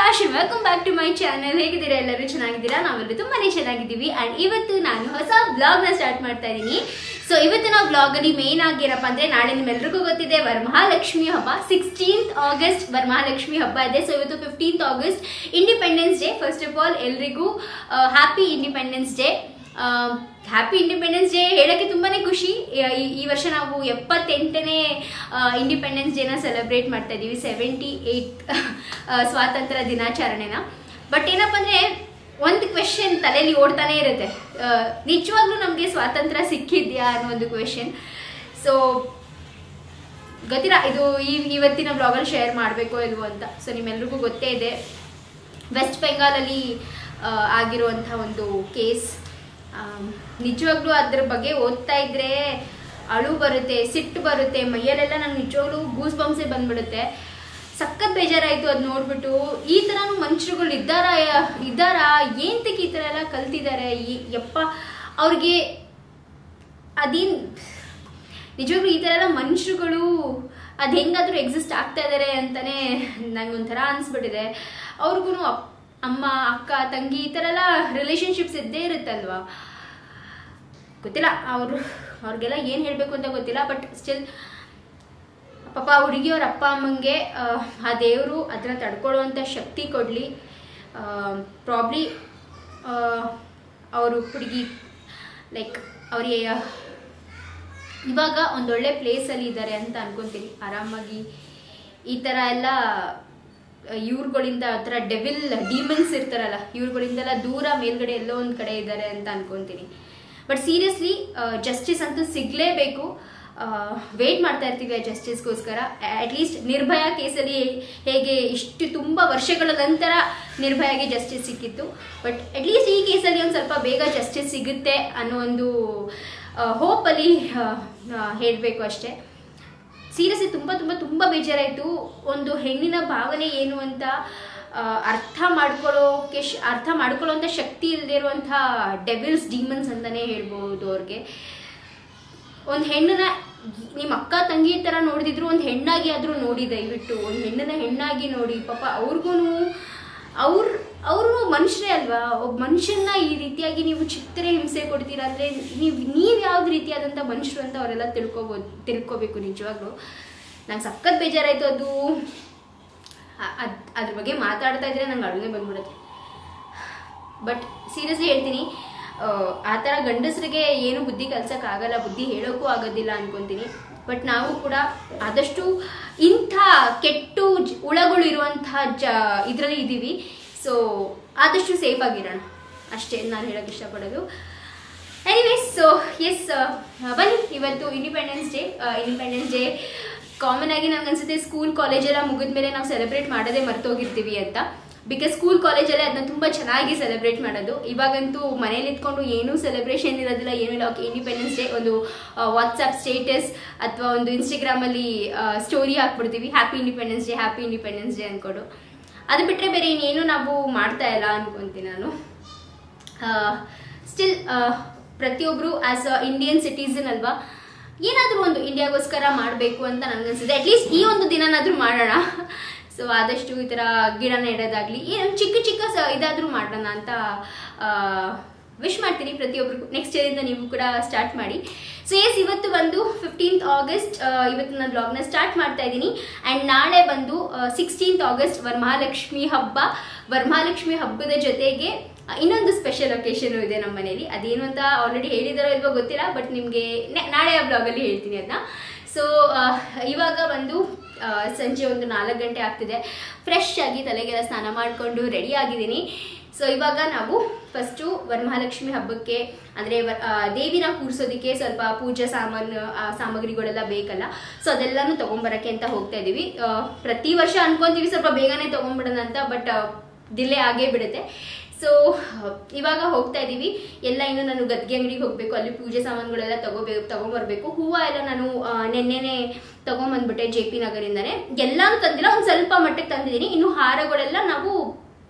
Prakash, welcome back to my channel. ಹೇಗಿದ್ದೀರಾ? ಎಲ್ಲರೂ ಚೆನ್ನಾಗಿದ್ದೀರಾ? ನಾವೆಲ್ಲರೂ ತುಂಬಾನೇ ಚೆನ್ನಾಗಿದ್ದೀವಿ. ಅಂಡ್ ಇವತ್ತು ನಾನು ಹೊಸ ಬ್ಲಾಗ್ ನ ಸ್ಟಾರ್ಟ್ ಮಾಡ್ತಾ ಇದ್ದೀನಿ. ಸೊ ಇವತ್ತಿನ ಬ್ಲಾಗ್ ಅಲ್ಲಿ ಮೇನ್ ಆಗಿ ಏನಪ್ಪಾ ಅಂದ್ರೆ, ನಾಳೆ ನಿಮ್ಮೆಲ್ಲರಿಗೂ ಗೊತ್ತಿದೆ ವರಮಹಾಲಕ್ಷ್ಮಿ ಹಬ್ಬ. 16th August ವರಮಹಾಲಕ್ಷ್ಮಿ ಹಬ್ಬ ಇದೆ. ಸೊ ಇವತ್ತು 15th August Independence Day. First of all ಎಲ್ರಿಗೂ happy Independence Day. Happy Independence Day ಹೇಳಕ್ಕೆ ತುಂಬಾನೇ ಖುಷಿ. ಈ ವರ್ಷ ನಾವು 78ನೇ ಇಂಡಿಪೆಂಡೆನ್ಸ್ ಡೇನ ಸೆಲೆಬ್ರೇಟ್ ಮಾಡ್ತಾ ಇದೀವಿ, 78th ಸ್ವಾತಂತ್ರ್ಯ ದಿನಾಚರಣೆನ. ಬಟ್ ಏನಪ್ಪ ಅಂದ್ರೆ, ಒಂದು ಕ್ವೆಶನ್ ತಲೆಯಲ್ಲಿ ಓಡ್ತಾನೆ ಇರುತ್ತೆ, ನಿಜವಾಗ್ಲೂ ನಮಗೆ ಸ್ವಾತಂತ್ರ್ಯ ಸಿಕ್ಕಿದ್ಯಾ ಅನ್ನೋ ಒಂದು ಕ್ವೆಶನ್. ಸೊ ಗೊತ್ತಿಲ್ಲ ಇದು ಇವತ್ತಿನ ಬ್ಲಾಗಲ್ಲಿ ಶೇರ್ ಮಾಡಬೇಕೋ ಇಲ್ವೋ ಅಂತ. ಸೊ ನಿಮ್ಮೆಲ್ರಿಗೂ ಗೊತ್ತೇ ಇದೆ, ವೆಸ್ಟ್ ಬೆಂಗಾಲಲ್ಲಿ ಆಗಿರುವಂಥ ಒಂದು ಕೇಸ್. ನಿಜವಾಗ್ಲೂ ಅದ್ರ ಬಗ್ಗೆ ಓದ್ತಾ ಇದ್ರೆ ಅಳು ಬರುತ್ತೆ, ಸಿಟ್ಟು ಬರುತ್ತೆ, ಮೈಯಲ್ಲೆಲ್ಲ ನಂಗೆ ನಿಜವಾಗ್ಲೂ ಗೂಸ್ ಬಂಪ್ಸೇ ಬಂದ್ಬಿಡುತ್ತೆ. ಸಖತ್ ಬೇಜಾರಾಯಿತು ಅದು ನೋಡ್ಬಿಟ್ಟು. ಈ ಥರನೂ ಮನುಷ್ಯರುಗಳು ಇದ್ದಾರಾ ಏಂತಕ್ಕೆ ಈ ಥರ ಎಲ್ಲ ಕಲ್ತಿದ್ದಾರೆ? ಯಪ್ಪ ಅವ್ರಿಗೆ ಅದೇನು ನಿಜವಾಗ್ಲೂ ಈ ಥರ ಎಲ್ಲ ಮನುಷ್ಯರುಗಳು ಅದು ಹೆಂಗಾದ್ರೂ ಎಕ್ಸಿಸ್ಟ್ ಆಗ್ತಾ ಇದ್ದಾರೆ ಅಂತಲೇ ನಂಗೊಂಥರ ಅನಿಸ್ಬಿಟ್ಟಿದೆ. ಅವ್ರಿಗೂ ಅಮ್ಮ, ಅಕ್ಕ, ತಂಗಿ ಈ ಥರ ಎಲ್ಲ ರಿಲೇಷನ್ಶಿಪ್ಸ್ ಇದ್ದೇ ಇರುತ್ತಲ್ವಾ. ಗೊತ್ತಿಲ್ಲ ಅವ್ರಿಗೆಲ್ಲ ಏನು ಹೇಳಬೇಕು ಅಂತ ಗೊತ್ತಿಲ್ಲ. ಬಟ್ ಸ್ಟಿಲ್ ಪಾಪ ಹುಡುಗಿಯವ್ರ ಅಪ್ಪ ಅಮ್ಮಂಗೆ ಆ ದೇವರು ಅದನ್ನ ತಡ್ಕೊಳ್ಳುವಂಥ ಶಕ್ತಿ ಕೊಡಲಿ. ಪ್ರಾಬ್ಲಿ ಅವರು ಹುಡುಗಿ ಲೈಕ್ ಅವ್ರಿಗೆ ಇವಾಗ ಒಂದೊಳ್ಳೆ ಪ್ಲೇಸಲ್ಲಿ ಇದ್ದಾರೆ ಅಂತ ಅನ್ಕೊತೀನಿ. ಆರಾಮಾಗಿ ಈ ಥರ ಎಲ್ಲ ಇವ್ರುಗಳಿಂದ ಆ ಥರ ಡೀಮನ್ಸ್ ಇರ್ತಾರಲ್ಲ, ಇವ್ರುಗಳಿಂದೆಲ್ಲ ದೂರ ಮೇಲ್ಗಡೆ ಎಲ್ಲೋ ಒಂದು ಕಡೆ ಇದ್ದಾರೆ ಅಂತ ಅನ್ಕೊತೀನಿ. ಬಟ್ ಸೀರಿಯಸ್ಲಿ ಜಸ್ಟಿಸ್ ಅಂತೂ ಸಿಗಲೇಬೇಕು. ವೇಟ್ ಮಾಡ್ತಾ ಇರ್ತೀವಿ ಆ ಜಸ್ಟಿಸ್ಗೋಸ್ಕರ. ಅಟ್ಲೀಸ್ಟ್ ನಿರ್ಭಯ ಕೇಸಲ್ಲಿ ಹೇಗೆ ಇಷ್ಟು ತುಂಬ ವರ್ಷಗಳ ನಂತರ ನಿರ್ಭಯಾಗೆ ಜಸ್ಟಿಸ್ ಸಿಕ್ಕಿತ್ತು, ಬಟ್ ಅಟ್ಲೀಸ್ಟ್ ಈ ಕೇಸಲ್ಲಿ ಒಂದು ಸ್ವಲ್ಪ ಬೇಗ ಜಸ್ಟಿಸ್ ಸಿಗುತ್ತೆ ಅನ್ನೋ ಒಂದು ಹೋಪಲ್ಲಿ ಹೇಳಬೇಕು ಅಷ್ಟೇ. ಸೀರಿಯಸ್ಲಿ ತುಂಬ ತುಂಬ ತುಂಬ ಬೇಜಾರಾಯಿತು. ಒಂದು ಹೆಣ್ಣಿನ ಭಾವನೆ ಏನು ಅಂತ ಅರ್ಥ ಮಾಡ್ಕೊಳ್ಳೋಂಥ ಶಕ್ತಿ ಇಲ್ಲದೆ ಇರುವಂಥ ಡೆವಿಲ್ಸ್, ಡೀಮನ್ಸ್ ಅಂತಲೇ ಹೇಳ್ಬೋದು ಅವ್ರಿಗೆ. ಒಂದು ಹೆಣ್ಣನ್ನ ನಿಮ್ಮ ಅಕ್ಕ ತಂಗಿ ಥರ ನೋಡಿದ್ರು, ಒಂದು ಹೆಣ್ಣಾಗಿ ಆದರೂ ನೋಡಿ, ದಯವಿಟ್ಟು ಒಂದು ಹೆಣ್ಣನ್ನ ಹೆಣ್ಣಾಗಿ ನೋಡಿ. ಪಾಪ ಅವ್ರು ಮನುಷ್ಯರೇ ಅಲ್ವಾ. ಒಬ್ಬ ಮನುಷ್ಯನ ಈ ರೀತಿಯಾಗಿ ನೀವು ಚಿತ್ತರೆ ಹಿಂಸೆ ಕೊಡ್ತೀರಾ ಅಂದರೆ ನೀವು ಯಾವ್ದು ರೀತಿಯಾದಂಥ ಮನುಷ್ಯರು ಅಂತ ಅವರೆಲ್ಲ ತಿಳ್ಕೋಬೇಕು. ನಿಜವಾಗ್ಲೂ ನಂಗೆ ಸಖತ್ ಬೇಜಾರಾಯಿತು ಅದು. ಅದ್ರ ಬಗ್ಗೆ ಮಾತಾಡ್ತಾ ಇದ್ರೆ ನಂಗೆ ಅಡುಗೆ ಬಂದ್ಬಿಡುತ್ತೆ. ಬಟ್ ಸೀರಿಯಸ್ಲಿ ಹೇಳ್ತೀನಿ, ಆ ಥರ ಗಂಡಸರಿಗೆ ಏನು ಬುದ್ಧಿ ಕಲ್ಸೋಕ್ಕಾಗಲ್ಲ, ಬುದ್ಧಿ ಹೇಳೋಕ್ಕೂ ಆಗೋದಿಲ್ಲ ಅನ್ಕೊತೀನಿ. ಬಟ್ ನಾವು ಕೂಡ ಆದಷ್ಟು ಇಂಥ ಕೆಟ್ಟು ಹುಳಗಳು ಇರುವಂಥ ಇದರಲ್ಲಿ ಇದ್ದೀವಿ. ಸೊ ಆದಷ್ಟು ಸೇಫ್ ಆಗಿರೋಣ ಅಷ್ಟೇ ನಾನು ಹೇಳೋಕ್ಕೆ ಇಷ್ಟಪಡೋದು. ಎನಿವೇಸ್, ಸೊ ಎಸ್, ಬನ್ನಿ ಇವತ್ತು ಇಂಡಿಪೆಂಡೆನ್ಸ್ ಡೇ ಕಾಮನ್ ಆಗಿ ನನಗೆ ಅನ್ಸುತ್ತೆ ಸ್ಕೂಲ್ ಕಾಲೇಜೆಲ್ಲ ಮುಗಿದ್ಮೇಲೆ ನಾವು ಸೆಲೆಬ್ರೇಟ್ ಮಾಡೋದೇ ಮರ್ತೋಗಿರ್ತೀವಿ ಅಂತ. ಬಿಕಾಸ್ ಸ್ಕೂಲ್ ಕಾಲೇಜಲ್ಲೇ ಅದನ್ನ ತುಂಬ ಚೆನ್ನಾಗಿ ಸೆಲೆಬ್ರೇಟ್ ಮಾಡೋದು. ಇವಾಗಂತೂ ಮನೇಲಿ ಇಟ್ಕೊಂಡು ಏನೂ ಸೆಲೆಬ್ರೇಷನ್ ಇರೋದಿಲ್ಲ, ಏನೂ ಇಲ್ಲ. ಓಕೆ, ಇಂಡಿಪೆಂಡೆನ್ಸ್ ಡೇ ಒಂದು ವಾಟ್ಸಪ್ ಸ್ಟೇಟಸ್ ಅಥವಾ ಒಂದು ಇನ್ಸ್ಟಾಗ್ರಾಮಲ್ಲಿ ಸ್ಟೋರಿ ಹಾಕ್ಬಿಡ್ತೀವಿ, ಹ್ಯಾಪಿ ಇಂಡಿಪೆಂಡೆನ್ಸ್ ಡೇ ಅಂದ್ಕೊಂಡು. ಅದು ಬಿಟ್ಟರೆ ಬೇರೆ ಇನ್ನೇನು ನಾವು ಮಾಡ್ತಾ ಇಲ್ಲ ಅನ್ಕೊತೀನಿ ನಾನು. ಸ್ಟಿಲ್ ಪ್ರತಿಯೊಬ್ಬರು ಆ್ಯಸ್ ಅ ಇಂಡಿಯನ್ ಸಿಟಿಸನ್ ಅಲ್ವಾ, ಏನಾದರೂ ಒಂದು ಇಂಡಿಯಾಗೋಸ್ಕರ ಮಾಡಬೇಕು ಅಂತ ನನಗನ್ಸಿದೆ. ಅಟ್ಲೀಸ್ಟ್ ಈ ಒಂದು ದಿನನಾದರೂ ಮಾಡೋಣ. ಸೊ ಆದಷ್ಟು ಈ ಥರ ಗಿಡ ನೆಡೋದಾಗಲಿ, ಏನು ಚಿಕ್ಕ ಇದಾದರೂ ಮಾಡೋಣ ಅಂತ ವಿಶ್ ಮಾಡ್ತೀನಿ ಪ್ರತಿಯೊಬ್ಬರಿಗೂ. ನೆಕ್ಸ್ಟ್ ಇಯರಿಂದ ನೀವು ಕೂಡ ಸ್ಟಾರ್ಟ್ ಮಾಡಿ. ಸೊ ಎಸ್, ಇವತ್ತು ಬಂದು 15th August, ಇವತ್ತು ನಾನು ಬ್ಲಾಗ್ನ ಸ್ಟಾರ್ಟ್ ಮಾಡ್ತಾ ಇದ್ದೀನಿ. ಆ್ಯಂಡ್ ನಾಳೆ ಬಂದು 16th August ವರಮಹಾಲಕ್ಷ್ಮಿ ಹಬ್ಬ. ವರಮಹಾಲಕ್ಷ್ಮಿ ಹಬ್ಬದ ಜೊತೆಗೆ ಇನ್ನೊಂದು ಸ್ಪೆಷಲ್ ಒಕೇಶನು ಇದೆ ನಮ್ಮ ಮನೇಲಿ. ಅದೇನು ಅಂತ ಆಲ್ರೆಡಿ ಹೇಳಿದಾರೋ ಇಲ್ವೋ ಗೊತ್ತಿಲ್ಲ, ಬಟ್ ನಿಮಗೆ ನಾಳೆ ಆ ಬ್ಲಾಗಲ್ಲಿ ಹೇಳ್ತೀನಿ ಅದನ್ನ. ಸೊ ಇವಾಗ ಬಂದು ಸಂಜೆ ಒಂದು 4 ಗಂಟೆ ಆಗ್ತಿದೆ. ಫ್ರೆಶ್ ಆಗಿ ತಲೆಗೆಲ್ಲ ಸ್ನಾನ ಮಾಡಿಕೊಂಡು ರೆಡಿ ಆಗಿದ್ದೀನಿ. ಸೊ ಇವಾಗ ನಾವು ಫಸ್ಟು ವರಮಹಾಲಕ್ಷ್ಮಿ ಹಬ್ಬಕ್ಕೆ ಅಂದರೆ ದೇವಿನ ಕೂರಿಸೋದಕ್ಕೆ ಸ್ವಲ್ಪ ಪೂಜಾ ಸಾಮಗ್ರಿಗಳೆಲ್ಲ ಬೇಕಲ್ಲ. ಸೊ ಅದೆಲ್ಲನೂ ತೊಗೊಂಬರೋಕ್ಕೆ ಅಂತ ಹೋಗ್ತಾ ಇದ್ದೀವಿ. ಪ್ರತಿ ವರ್ಷ ಅನ್ಕೊಂತೀವಿ ಸ್ವಲ್ಪ ಬೇಗನೆ ತೊಗೊಂಡ್ಬಿಡೋಣ ಅಂತ, ಬಟ್ ಡಿಲೇ ಆಗೇ ಬಿಡುತ್ತೆ. ಸೊ ಇವಾಗ ಹೋಗ್ತಾ ಇದ್ದೀವಿ. ಎಲ್ಲ ಇನ್ನು ನಾನು ಗದ್ಗೆ ಅಂಗಡಿಗೆ ಹೋಗಬೇಕು, ಅಲ್ಲಿ ಪೂಜೆ ಸಾಮಾನುಗಳೆಲ್ಲ ತಗೊಂಬರ್ಬೇಕು. ಹೂವು ಎಲ್ಲ ನಾನು ನೆನ್ನೆನೆ ತೊಗೊಂಬಂದ್ಬಿಟ್ಟೆ JP ನಗರಿಂದನೇ. ಎಲ್ಲಾನು ತಂದಿಲ್ಲ, ಒಂದು ಸ್ವಲ್ಪ ಮಟ್ಟಿಗೆ ತಂದಿದ್ದೀನಿ. ಇನ್ನು ಹಾರಗಳೆಲ್ಲ ನಾವು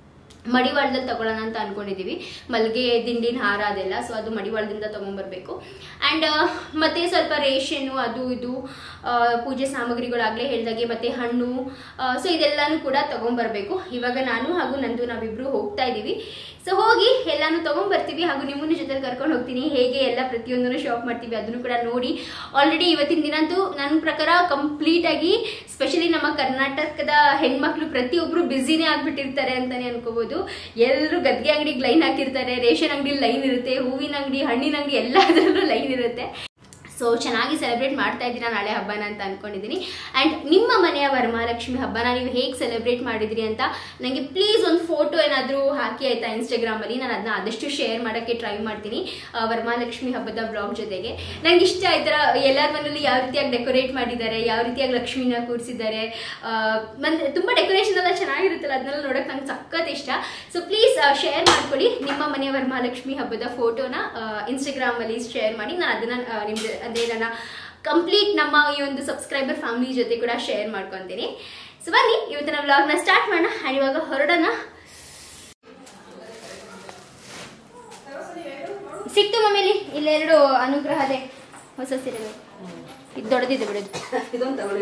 ಮಡಿವಾಳದಲ್ಲಿ ತಗೊಳ್ಳೋಣ ಅಂತ ಅನ್ಕೊಂಡಿದೀವಿ. ಮಲ್ಲಿಗೆ ದಿಂಡಿನ ಹಾರ ಅದೆಲ್ಲ, ಸೊ ಅದು ಮಡಿವಾಳದಿಂದ ತಗೊಂಡ್ಬರ್ಬೇಕು. ಆ್ಯಂಡ್ ಮತ್ತೆ ಸ್ವಲ್ಪ ರೇಷನ್ನು ಅದು ಇದು ಪೂಜೆ ಸಾಮಗ್ರಿಗಳಾಗಲೇ ಹೇಳ್ದಾಗೆ, ಮತ್ತೆ ಹಣ್ಣು, ಸೊ ಇದೆಲ್ಲಾನು ಕೂಡ ತಗೊಂಡ್ಬರ್ಬೇಕು. ಇವಾಗ ನಾನು ಹಾಗೂ ನಂದು ನಾವಿಬ್ರು ಹೋಗ್ತಾ ಇದ್ದೀವಿ. ಸೊ ಹೋಗಿ ಎಲ್ಲಾನು ತಗೊಂಡ್ಬರ್ತೀವಿ, ಹಾಗೂ ನಿಮ್ಮನ್ನು ಜೊತೆಲಿ ಕರ್ಕೊಂಡು ಹೋಗ್ತೀನಿ. ಹೇಗೆ ಎಲ್ಲ ಪ್ರತಿಯೊಂದನ್ನು ಶಾಪ್ ಮಾಡ್ತೀವಿ ಅದನ್ನು ಕೂಡ ನೋಡಿ. ಆಲ್ರೆಡಿ ಇವತ್ತಿನ ದಿನ ಅಂತೂ ನನ್ನ ಪ್ರಕಾರ ಕಂಪ್ಲೀಟ್ ಆಗಿ, ಸ್ಪೆಷಲಿ ನಮ್ಮ ಕರ್ನಾಟಕದ ಹೆಣ್ಮಕ್ಳು ಪ್ರತಿಯೊಬ್ರು ಬ್ಯುಸಿನೇ ಆಗ್ಬಿಟ್ಟಿರ್ತಾರೆ ಅಂತಾನೆ ಅನ್ಕೋಬಹುದು. ಎಲ್ಲರೂ ಗದ್ಗೆ ಅಂಗಡಿಗೆ ಲೈನ್ ಹಾಕಿರ್ತಾರೆ, ರೇಷನ್ ಅಂಗಡಿ ಲೈನ್ ಇರುತ್ತೆ, ಹೂವಿನ ಅಂಗಡಿ, ಹಣ್ಣಿನ ಅಂಗಡಿ ಎಲ್ಲದರಲ್ಲೂ ಲೈನ್ ಇರುತ್ತೆ. ಸೊ ಚೆನ್ನಾಗಿ ಸೆಲೆಬ್ರೇಟ್ ಮಾಡ್ತಾ ಇದ್ದೀರಾ ನಾಳೆ ಹಬ್ಬನ ಅಂತ ಅನ್ಕೊಂಡಿದ್ದೀನಿ. ಆ್ಯಂಡ್ ನಿಮ್ಮ ಮನೆಯ ವರಮಹಾಲಕ್ಷ್ಮಿ ಹಬ್ಬನ ನೀವು ಹೇಗೆ ಸೆಲೆಬ್ರೇಟ್ ಮಾಡಿದ್ರಿ ಅಂತ ನನಗೆ ಪ್ಲೀಸ್ ಒಂದು ಫೋಟೋ ಏನಾದರೂ ಹಾಕಿ ಆಯಿತಾ ಇನ್ಸ್ಟಾಗ್ರಾಮಲ್ಲಿ. ನಾನು ಅದನ್ನ ಆದಷ್ಟು ಶೇರ್ ಮಾಡೋಕ್ಕೆ ಟ್ರೈ ಮಾಡ್ತೀನಿ ವರಮಹಾಲಕ್ಷ್ಮಿ ಹಬ್ಬದ ಬ್ಲಾಗ್ ಜೊತೆಗೆ. ನನಗೆ ಇಷ್ಟ ಈ ಥರ ಎಲ್ಲರ ಮನೇಲಿ ಯಾವ ರೀತಿಯಾಗಿ ಡೆಕೋರೇಟ್ ಮಾಡಿದ್ದಾರೆ, ಯಾವ ರೀತಿಯಾಗಿ ಲಕ್ಷ್ಮಿನ ಕೂರಿಸಿದ್ದಾರೆ, ಮತ್ತು ತುಂಬ ಡೆಕೋರೇಷನ್ ಎಲ್ಲ ಚೆನ್ನಾಗಿರುತ್ತಲ್ಲ, ಅದನ್ನೆಲ್ಲ ನೋಡೋಕೆ ನಂಗೆ ಸಖತ್ ಇಷ್ಟ. ಸೊ ಪ್ಲೀಸ್ ಶೇರ್ ಮಾಡ್ಕೊಳ್ಳಿ ನಿಮ್ಮ ಮನೆಯ ವರಮಹಾಲಕ್ಷ್ಮಿ ಹಬ್ಬದ ಫೋಟೋನ ಇನ್ಸ್ಟಾಗ್ರಾಮಲ್ಲಿ ಶೇರ್ ಮಾಡಿ. ನಾನು ಅದನ್ನು ನಿಮ್ಗೆ ಅದೇ ನನ್ನ ಕಂಪ್ಲೀಟ್ ನಮ್ಮ ಈ ಒಂದು ಸಬ್ಸ್ಕ್ರೈಬರ್ ಫ್ಯಾಮಿಲಿ ಜೊತೆ ಕೂಡ ಶೇರ್ ಮಾಡ್ಕೊತೀನಿ. ಸೊ ಬನ್ನಿ ಇವತ್ತಿನ ವ್ಲಾಗ್ನ ಸ್ಟಾರ್ಟ್ ಮಾಡೋಣ. ಆ್ಯಂಡ್ ಇವಾಗ ಹೊರಡೋಣ. ಸಿಕ್ತು ಮಮ್ಮೇಲಿ ಇಲ್ಲೆರಡು ಅನುಗ್ರಹದೆ ಹೊಸ ಸೀರೆಗಳು. ಇದು ದೊಡ್ಡದಿದೆ ಬಿಡೋದು. ಇದೊಂದು ತಗೊಳ್ಳಿ.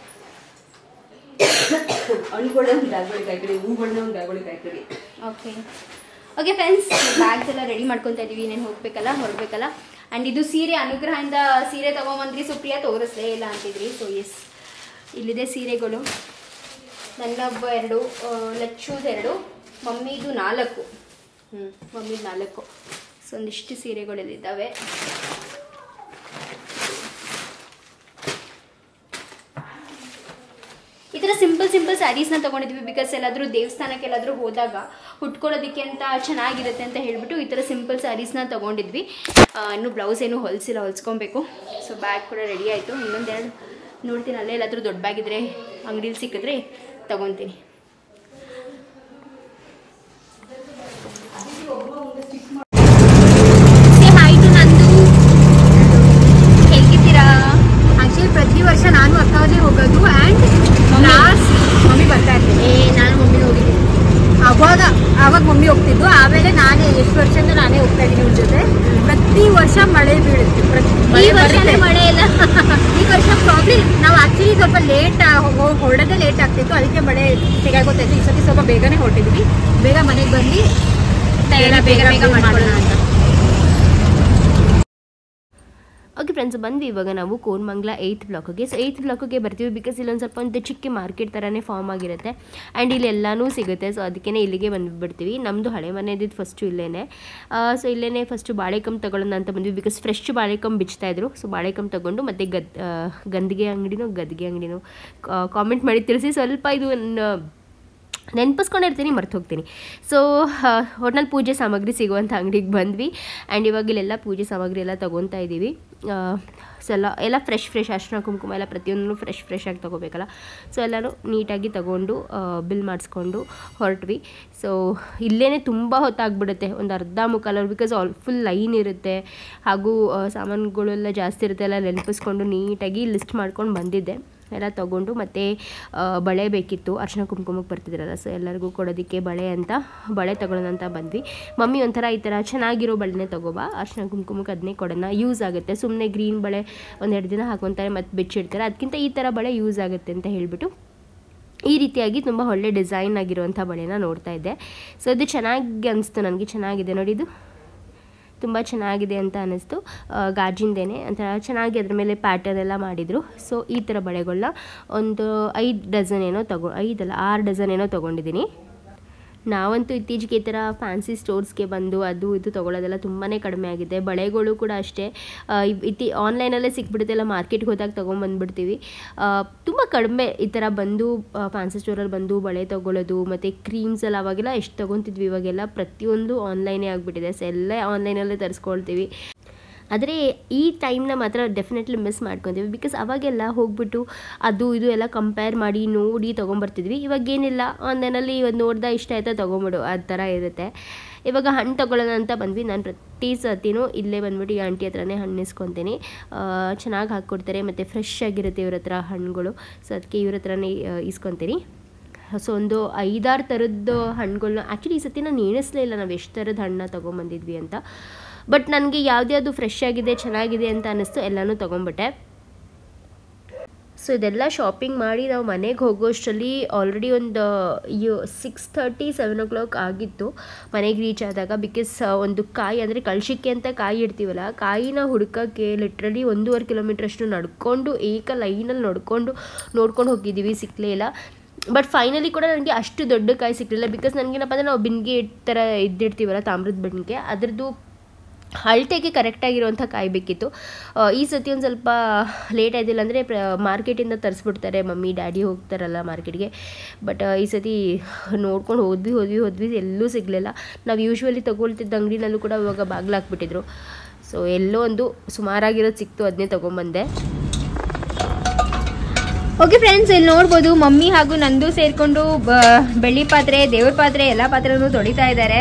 ಹಣ್ಣುಗಳ ಒಂದು ಬ್ಯಾಗ್ಗಳಿಗೆ ಹಾಕಿಡಿ, ಹೂಗಳನ್ನ ಒಂದು ಬ್ಯಾಗ್ಗಳಿಗೆ ಹಾಕಿಡಿ. ಓಕೆ ಫ್ರೆಂಡ್ಸ್, ಬ್ಯಾಗ್ಸ್ ಎಲ್ಲ ರೆಡಿ ಮಾಡ್ಕೊತಾ ಇದೀವಿ. ಇನ್ನೇನು ಹೋಗ್ಬೇಕಲ್ಲ, ಹೊರಡ್ಬೇಕಲ್ಲ. ಆ್ಯಂಡ್ ಇದು ಸೀರೆ, ಅನುಗ್ರಹದಿಂದ ಸೀರೆ ತೊಗೊಂಬಂದ್ರಿ. ಸುಪ್ರಿಯಾ ತೋರಿಸ್ಲೇ ಇಲ್ಲ ಅಂತಿದ್ರಿ. ಸೊ ಎಸ್, ಇಲ್ಲಿದೆ ಸೀರೆಗಳು. ನನ್ನೊಬ್ಬ 2, ಲಚ್ಚುದು 2, ಮಮ್ಮಿದು 4. ಮಮ್ಮಿದು 4. ಸೊ ಒಂದಿಷ್ಟು ಸೀರೆಗಳಲ್ಲಿದ್ದಾವೆ. ಈ ಥರ ಸಿಂಪಲ್ ಸ್ಯಾರೀಸ್ನ ತೊಗೊಂಡಿದ್ವಿ. ಬಿಕಾಸ್ ಎಲ್ಲಾದರೂ ದೇವಸ್ಥಾನಕ್ಕೆ ಎಲ್ಲಾದರೂ ಹೋದಾಗ ಉಟ್ಕೊಳ್ಳೋದಕ್ಕೆ ಅಂತ ಚೆನ್ನಾಗಿರುತ್ತೆ ಅಂತ ಹೇಳ್ಬಿಟ್ಟು ಈ ಥರ ಸಿಂಪಲ್ ಸ್ಯಾರೀಸ್ನ ತೊಗೊಂಡಿದ್ವಿ. ಇನ್ನು ಬ್ಲೌಸ್ ಏನು ಹೊಲಿಸ್ಕೊಬೇಕು. ಸೊ ಬ್ಯಾಗ್ ಕೂಡ ರೆಡಿ ಆಯಿತು. ಇನ್ನೊಂದೆರಡು ನೋಡ್ತೀನಿ, ಅಲ್ಲೇ ಎಲ್ಲಾದರೂ ದೊಡ್ಡ ಬ್ಯಾಗ್ ಇದ್ದರೆ ಅಂಗಡೀಲಿ ಸಿಕ್ಕಿದ್ರೆ ತೊಗೊತೀನಿ. ಆಯಿತು ನಂದು. ಹೇಗಿದ್ದೀರಾ? ಆಕ್ಚುಲಿ ಪ್ರತಿ ವರ್ಷ ನಾನು ಅಕ್ಕವಲ್ಲೇ ಹೋಗೋದು. ಆ್ಯಂಡ್ ಲಾಸ್ಟ್ ಮಮ್ಮಿ ಬರ್ತಾ ಇರ್ತೀನಿ. ನಾನು ಮಮ್ಮಿ ಹೋಗಿದ್ದೀನಿ. ಆವಾಗ ಮಮ್ಮಿ ಹೋಗ್ತಿದ್ದು. ಆಮೇಲೆ ನಾನೇ ಎಷ್ಟು ವರ್ಷದಿಂದ ನಾನೇ ಹೋಗ್ತಾ ಇದ್ದೀನಿ ಅವ್ರ ಜೊತೆ. ಪ್ರತಿ ವರ್ಷ ಮಳೆ ಬೀಳುತ್ತೆ. ಈ ವರ್ಷನೇ ಮಳೆ ಇಲ್ಲ. ಈ ವರ್ಷ ಪ್ರಾಬ್ಲಮ್. ನಾವು ಆಕ್ಚುಲಿ ಸ್ವಲ್ಪ ಲೇಟ್ ಹೊರಡೋದೇ ಲೇಟ್ ಆಗ್ತಿತ್ತು, ಅದಕ್ಕೆ ಮಳೆ ಸಿಗಾಗೋತಾಯಿತ್ತು. ಈ ಸತಿ ಸ್ವಲ್ಪ ಬೇಗನೆ ಹೊರಟಿದ್ವಿ. ಬೇಗ ಮನೆಗೆ ಬಂದು ಬೇಗ ಮಾಡ್ಕೊಳ್ಳೋಣ ಅಂತ. ಓಕೆ ಫ್ರೆಂಡ್ಸ್, ಬಂದ್ವಿ ಇವಾಗ ನಾವು ಕೋರಮಂಗಲ 8th ಬ್ಲಾಕ್ಗೆ. ಸೊ 8th ಬ್ಲಾಕ್ಗೆ ಬರ್ತೀವಿ. ಬಿಕಾಸ್ ಇಲ್ಲೊಂದು ಸ್ವಲ್ಪ ಒಂದು ಚಿಕ್ಕ ಮಾರ್ಕೆಟ್ ಥರನೇ ಫಾರ್ಮ್ ಆಗಿರುತ್ತೆ. ಆ್ಯಂಡ್ ಇಲ್ಲಿ ಎಲ್ಲನೂ ಸಿಗುತ್ತೆ. ಸೊ ಅದಕ್ಕೆ ಇಲ್ಲಿಗೆ ಬಂದುಬಿಡ್ತೀವಿ. ನಮ್ಮದು ಹಳೆ ಮನೆಯದಿದ್ದು ಫಸ್ಟು ಇಲ್ಲೇ. ಸೊ ಇಲ್ಲೇ ಫಸ್ಟು ಬಾಳೆಕಂಬು ತೊಗೊಳ್ಳೋಣ ಅಂತ ಬಂದ್ವಿ. ಬಿಕಾಸ್ ಫ್ರೆಶ್ ಬಾಳೆಕಂಬು ಬಿಚ್ತಾಯಿದ್ರು. ಸೊ ಬಾಳೆಕಂಬು ತೊಗೊಂಡು ಮತ್ತು ಗದ್ಗೆ ಅಂಗಡಿನೋ ಕಾಮೆಂಟ್ ಮಾಡಿ ತಿಳಿಸಿ. ಸ್ವಲ್ಪ ಇದು ನೆನಪಿಸ್ಕೊಂಡಿರ್ತೀನಿ, ಮರ್ತು ಹೋಗ್ತೀನಿ. ಸೊ ಒಟ್ನಲ್ಲಿ ಪೂಜೆ ಸಾಮಗ್ರಿ ಸಿಗುವಂಥ ಅಂಗಡಿಗೆ ಬಂದ್ವಿ. ಆ್ಯಂಡ್ ಇವಾಗ ಇಲ್ಲೆಲ್ಲ ಪೂಜೆ ಸಾಮಗ್ರಿ ಎಲ್ಲ ತೊಗೊತಾ ಇದ್ದೀವಿ. ಸೊ ಎಲ್ಲ ಫ್ರೆಶ್ ಅರಿಶಿನ ಕುಂಕುಮ ಎಲ್ಲ ಪ್ರತಿಯೊಂದೂ ಫ್ರೆಶ್ ಆಗಿ ತೊಗೋಬೇಕಲ್ಲ. ಸೊ ಎಲ್ಲನೂ ನೀಟಾಗಿ ತೊಗೊಂಡು ಬಿಲ್ ಮಾಡಿಸ್ಕೊಂಡು ಹೊರಟ್ವಿ. ಸೊ ಇಲ್ಲೇ ತುಂಬ ಹೊತ್ತಾಗ್ಬಿಡುತ್ತೆ, ಒಂದು ಅರ್ಧ ಮುಕ್ಕಾಲು. ಬಿಕಾಸ್ ಫುಲ್ ಲೈನ್ ಇರುತ್ತೆ, ಹಾಗೂ ಸಾಮಾನುಗಳೆಲ್ಲ ಜಾಸ್ತಿ ಇರುತ್ತೆ. ಎಲ್ಲ ನೆನಪಿಸ್ಕೊಂಡು ನೀಟಾಗಿ ಲಿಸ್ಟ್ ಮಾಡ್ಕೊಂಡು ಬಂದಿದ್ದೆ. ಎಲ್ಲ ತೊಗೊಂಡು ಮತ್ತು ಬಳೆ ಬೇಕಿತ್ತು, ಅರಿಶಿನ ಕುಂಕುಮಕ್ಕೆ ಬರ್ತಿದ್ರಲ್ಲ. ಸೊ ಎಲ್ಲರಿಗೂ ಕೊಡೋದಕ್ಕೆ ಬಳೆ ತೊಗೊಳ್ಳೋಣ ಅಂತ ಬಂದ್ವಿ. ಮಮ್ಮಿ ಒಂಥರ ಈ ಥರ ಚೆನ್ನಾಗಿರೋ ಬಳೆನೇ ತೊಗೋಬಾ, ಅರಿಶಿನ ಕುಂಕುಮಕ್ಕೆ ಅದನ್ನೇ ಕೊಡೋಣ, ಯೂಸ್ ಆಗುತ್ತೆ. ಸುಮ್ಮನೆ ಗ್ರೀನ್ ಬಳೆ 1-2 ದಿನ ಹಾಕೊತಾರೆ ಮತ್ತು ಬಿಚ್ಚಿಡ್ತಾರೆ, ಅದಕ್ಕಿಂತ ಈ ಥರ ಬಳೆ ಯೂಸ್ ಆಗುತ್ತೆ ಅಂತ ಹೇಳಿಬಿಟ್ಟು ಈ ರೀತಿಯಾಗಿ ತುಂಬ ಒಳ್ಳೆ ಡಿಸೈನ್ ಆಗಿರುವಂಥ ಬಳೆನ ನೋಡ್ತಾ ಇದ್ದೆ. ಸೊ ಇದು ಚೆನ್ನಾಗಿ ಅನಿಸ್ತು ನನಗೆ. ಚೆನ್ನಾಗಿದೆ ನೋಡಿ, ಇದು ತುಂಬ ಚೆನ್ನಾಗಿದೆ ಅಂತ ಅನ್ನಿಸ್ತು. ಗಾಜಿಂದೇನೆ ಒಂಥರ ಚೆನ್ನಾಗಿ ಅದ್ರ ಮೇಲೆ ಪ್ಯಾಟರ್ನ್ ಎಲ್ಲ ಮಾಡಿದರು. ಸೊ ಈ ಥರ ಬಳೆಗಳನ್ನ ಒಂದು 5 ಡಜನ್ ಏನೋ 6 ಡಜನ್ ಏನೋ ತೊಗೊಂಡಿದ್ದೀನಿ. ನಾವಂತೂ ಇತ್ತೀಚೆಗೆ ಈ ಥರ ಫ್ಯಾನ್ಸಿ ಸ್ಟೋರ್ಸ್ಗೆ ಬಂದು ಅದು ಇದು ತೊಗೊಳ್ಳೋದೆಲ್ಲ ತುಂಬಾ ಕಡಿಮೆ ಆಗಿದೆ. ಬಳೆಗಳು ಕೂಡ ಅಷ್ಟೇ ಆನ್ಲೈನಲ್ಲೇ ಸಿಕ್ಬಿಡುತ್ತೆ, ಎಲ್ಲ ಮಾರ್ಕೆಟ್ಗೆ ಹೋದಾಗ ತೊಗೊಂಬಂದ್ಬಿಡ್ತೀವಿ. ತುಂಬ ಕಡಿಮೆ ಈ ಥರ ಬಂದು ಫ್ಯಾನ್ಸಿ ಸ್ಟೋರಲ್ಲಿ ಬಂದು ಬಳೆ ತೊಗೊಳ್ಳೋದು. ಮತ್ತು ಕ್ರೀಮ್ಸ್ ಎಲ್ಲ ಅವಾಗೆಲ್ಲ ಎಷ್ಟು ತೊಗೊತಿದ್ವಿ, ಇವಾಗೆಲ್ಲ ಪ್ರತಿಯೊಂದು ಆನ್ಲೈನೇ ಆಗಿಬಿಟ್ಟಿದೆ. ಸೊ ಎಲ್ಲ ಆನ್ಲೈನಲ್ಲೇ ತರಿಸ್ಕೊಳ್ತೀವಿ. ಆದರೆ ಈ ಟೈಮ್ನ ಮಾತ್ರ ಡೆಫಿನೆಟ್ಲಿ ಮಿಸ್ ಮಾಡ್ಕೊತೀವಿ. ಬಿಕಾಸ್ ಅವಾಗೆಲ್ಲ ಹೋಗ್ಬಿಟ್ಟು ಅದು ಇದು ಎಲ್ಲ ಕಂಪೇರ್ ಮಾಡಿ ನೋಡಿ ತೊಗೊಂಬರ್ತಿದ್ವಿ. ಇವಾಗೇನಿಲ್ಲ, ಆನ್ಲೈನಲ್ಲಿ ಒಂದು ನೋಡ್ದೆ ಇಷ್ಟ ಆಯ್ತಾ ತೊಗೊಂಬಿಡು, ಆ ಥರ ಇರುತ್ತೆ. ಇವಾಗ ಹಣ್ಣು ತೊಗೊಳ್ಳೋಣ ಅಂತ ಬಂದ್ವಿ. ನಾನು ಪ್ರತಿ ಸತಿನೂ ಇಲ್ಲೇ ಬಂದ್ಬಿಟ್ಟು ಈ ಆಂಟಿ ಹತ್ರನೇ ಹಣ್ಣು ಇಸ್ಕೊತೀನಿ. ಚೆನ್ನಾಗಿ ಹಾಕ್ಕೊಡ್ತಾರೆ ಮತ್ತು ಫ್ರೆಶ್ ಆಗಿರುತ್ತೆ ಇವ್ರ ಹತ್ರ ಹಣ್ಣುಗಳು. ಸೊ ಅದಕ್ಕೆ ಇವ್ರ ಹತ್ರನೇ ಇಸ್ಕೊತೀನಿ. ಸೊ ಒಂದು 5-6 ಥರದ್ದು ಹಣ್ಣುಗಳನ್ನ ಆ್ಯಕ್ಚುಲಿ ಈ ಸತಿ ನಾನು ಎಣಿಸ್ಲೇ ಇಲ್ಲ ನಾವು ಎಷ್ಟು ಥರದ ಹಣ್ಣನ್ನ ತೊಗೊಂಬಂದಿದ್ವಿ ಅಂತ. ಬಟ್ ನನಗೆ ಯಾವುದು ಫ್ರೆಶ್ ಆಗಿದೆ ಚೆನ್ನಾಗಿದೆ ಅಂತ ಅನ್ನಿಸ್ತು, ಎಲ್ಲನೂ ತೊಗೊಂಬಿಟ್ಟೆ. ಸೊ ಇದೆಲ್ಲ ಶಾಪಿಂಗ್ ಮಾಡಿ ನಾವು ಮನೆಗೆ ಹೋಗೋಷ್ಟರಲ್ಲಿ ಆಲ್ರೆಡಿ ಒಂದು 6:30 7 o'clock ಆಗಿತ್ತು ಮನೆಗೆ ರೀಚ್ ಆದಾಗ. ಬಿಕಾಸ್ ಒಂದು ಕಾಯಿ ಅಂದರೆ ಕಳ್ಸಿಕ್ಕೆ ಅಂತ ಕಾಯಿ ಇಡ್ತೀವಲ್ಲ, ಕಾಯಿನ ಹುಡ್ಕೋಕ್ಕೆ ಲಿಟ್ರಲಿ 1.5 ಕಿಲೋಮೀಟ್ರ್ ಅಷ್ಟು ನಡ್ಕೊಂಡು ಲೈನಲ್ಲಿ ನೋಡ್ಕೊಂಡು ಹೋಗಿದ್ದೀವಿ, ಸಿಕ್ಕಲೇ ಇಲ್ಲ. ಬಟ್ ಫೈನಲಿ ಕೂಡ ನನಗೆ ಅಷ್ಟು ದೊಡ್ಡ ಕಾಯಿ ಸಿಕ್ಕಲಿಲ್ಲ. ಬಿಕಾಸ್ ನನಗೇನಪ್ಪ ಅಂದರೆ ನಾವು ಬಿನ್ಗೆ ಥರ ಇದ್ದಿಡ್ತೀವಲ್ಲ ತಾಮ್ರದ ಬಿನ್ಗೆ, ಅದರದ್ದು ಅಳತೆಗೆ ಕರೆಕ್ಟಾಗಿರುವಂಥ ಕಾಯಿ ಬೇಕಿತ್ತು. ಈ ಸತಿ ಒಂದು ಸ್ವಲ್ಪ ಲೇಟ್ ಆಯ್ತಿಲ್ಲ ಅಂದರೆ ಮಾರ್ಕೆಟಿಂದ ತರಿಸ್ಬಿಡ್ತಾರೆ, ಮಮ್ಮಿ ಡ್ಯಾಡಿ ಹೋಗ್ತಾರಲ್ಲ ಮಾರ್ಕೆಟ್ಗೆ. ಬಟ್ ಈ ಸತಿ ನೋಡ್ಕೊಂಡು ಹೋದ್ವಿ ಎಲ್ಲೂ ಸಿಗಲಿಲ್ಲ. ನಾವು ಯೂಶ್ವಲಿ ತೊಗೊಳ್ತಿದ್ದ ಅಂಗಡಿನಲ್ಲೂ ಕೂಡ ಇವಾಗ ಬಾಗಿಲು ಹಾಕ್ಬಿಟ್ಟಿದ್ರು. ಸೊ ಎಲ್ಲೋ ಒಂದು ಸುಮಾರಾಗಿರೋದು ಸಿಕ್ತು, ಅದನ್ನೇ ತೊಗೊಂಬಂದೆ. ಓಕೆ ಫ್ರೆಂಡ್ಸ್, ಇಲ್ಲಿ ನೋಡ್ಬೋದು ಮಮ್ಮಿ ಹಾಗೂ ನಂದು ಸೇರಿಕೊಂಡು ಬೆಳ್ಳಿ ಪಾತ್ರೆ, ದೇವ್ರ ಪಾತ್ರೆ ಎಲ್ಲ ಪಾತ್ರೆನೂ ತೊಳಿತಾ ಇದ್ದಾರೆ.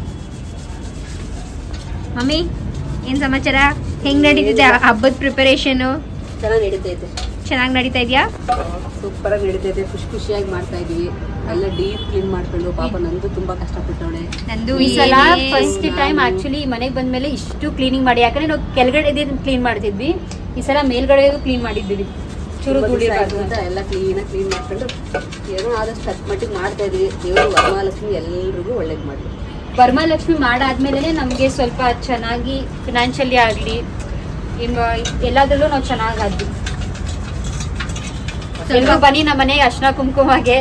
ಮಮ್ಮಿ ಏನ್ ಸಮಾಚಾರ? ಹೆಂಗ್ ನಡೀತಿದೆ ಹಬ್ಬದ ಪ್ರಿಪರೇಷನ್? ಚೆನ್ನಾಗಿ ನಡೀತಾ ಇದೆಯಾ? ಸೂಪರ್ ಆಗಿ ನಡೀತೈತೆ, ಖುಷಿಯಾಗಿ ಮಾಡ್ತಾ ಇದೀವಿ. ಎಲ್ಲ ಡೀಪ್ ಕ್ಲೀನ್ ಮಾಡ್ಕೊಂಡು ಪಾಪ ನಂದು ತುಂಬಾ ಕಷ್ಟಪಟ್ಟವಳೆ. ನಂದು ಈ ಸಲ ಫಸ್ಟ್ ಟೈಮ್ ಆಕ್ಚುಲಿ ಮನೆಗೆ ಬಂದ್ಮೇಲೆ ಇಷ್ಟು ಕ್ಲೀನಿಂಗ್ ಮಾಡಿ, ಯಾಕಂದ್ರೆ ನಾವು ಕೆಳಗಡೆ ಕ್ಲೀನ್ ಮಾಡ್ತಿದ್ವಿ, ಈ ಸಲ ಮೇಲ್ಗಡೆ ಕ್ಲೀನ್ ಮಾಡಿದ್ವಿ. ಚೂರು ಅಂತ ಎಲ್ಲ ಕ್ಲೀನ್ ಮಾಡ್ಕೊಂಡು ಏನೋ ಆದಷ್ಟು ಕಟ್ ಮಟ್ಟಿಗೆ ಮಾಡ್ತಾ ಇದೀವಿ. ದೇವರು ವರಮಹಾಲಕ್ಷ್ಮಿ ಎಲ್ರಿಗೂ ಒಳ್ಳೇದು ಮಾಡ್ಲಿ. ವರಮಹಾಲಕ್ಷ್ಮಿ ಮಾಡಾದ್ಮೇಲೆ ನಮಗೆ ಸ್ವಲ್ಪ ಚೆನ್ನಾಗಿ ಫಿನಾನ್ಷಿಯಲಿ ಆಗಲಿ ಎಲ್ಲದರಲ್ಲೂ ನಾವು ಚೆನ್ನಾಗಾದ್ವಿ. ಸ್ವಲ್ಪ ಬನ್ನಿ ನಮ್ಮ ಮನೆಗೆ ಅರ್ಶಿನ ಕುಂಕುಮಗೆ.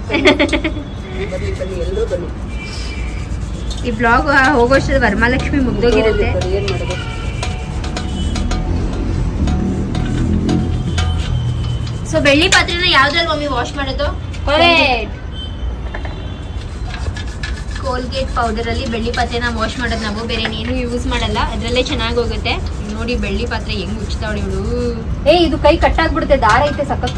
ಎಲ್ಲರೂ ಬನ್ನಿ. ಈ ಬ್ಲಾಗ್ ಹೋಗೋಷ್ಟು ವರಮಹಾಲಕ್ಷ್ಮಿ ಮುಗ್ದೋಗಿರುತ್ತೆ. ಏನ್ ಮಾಡೋದು? ಸೊ ಬೆಳ್ಳಿ ಪಾತ್ರೆನ ಯಾವ್ದ್ರಲ್ಲಿ ಮಮ್ಮಿ ವಾಶ್ ಮಾಡೋದು? ಕೋಲ್ಗೇಟ್ ಪೌಡರ್ ಅಲ್ಲಿ ಬೆಳ್ಳಿ ಪಾತ್ರೆನ ವಾಶ್ ಮಾಡೋದು ನಾವು, ಬೇರೆ ಏನು ಯೂಸ್ ಮಾಡಲ್ಲ, ಅದ್ರಲ್ಲೇ ಚೆನ್ನಾಗಿ ಹೋಗುತ್ತೆ. ನೋಡಿ ಬೆಳ್ಳಿ ಪಾತ್ರೆ ಹೆಂಗ್ ಉಚ್ತಾವಳಿ ಇವಳು. ಇದು ಕೈ ಕಟ್ಟಾಗ್ಬಿಡುತ್ತೆ, ದಾರ ಐತೆ ಸಖತ್ತು.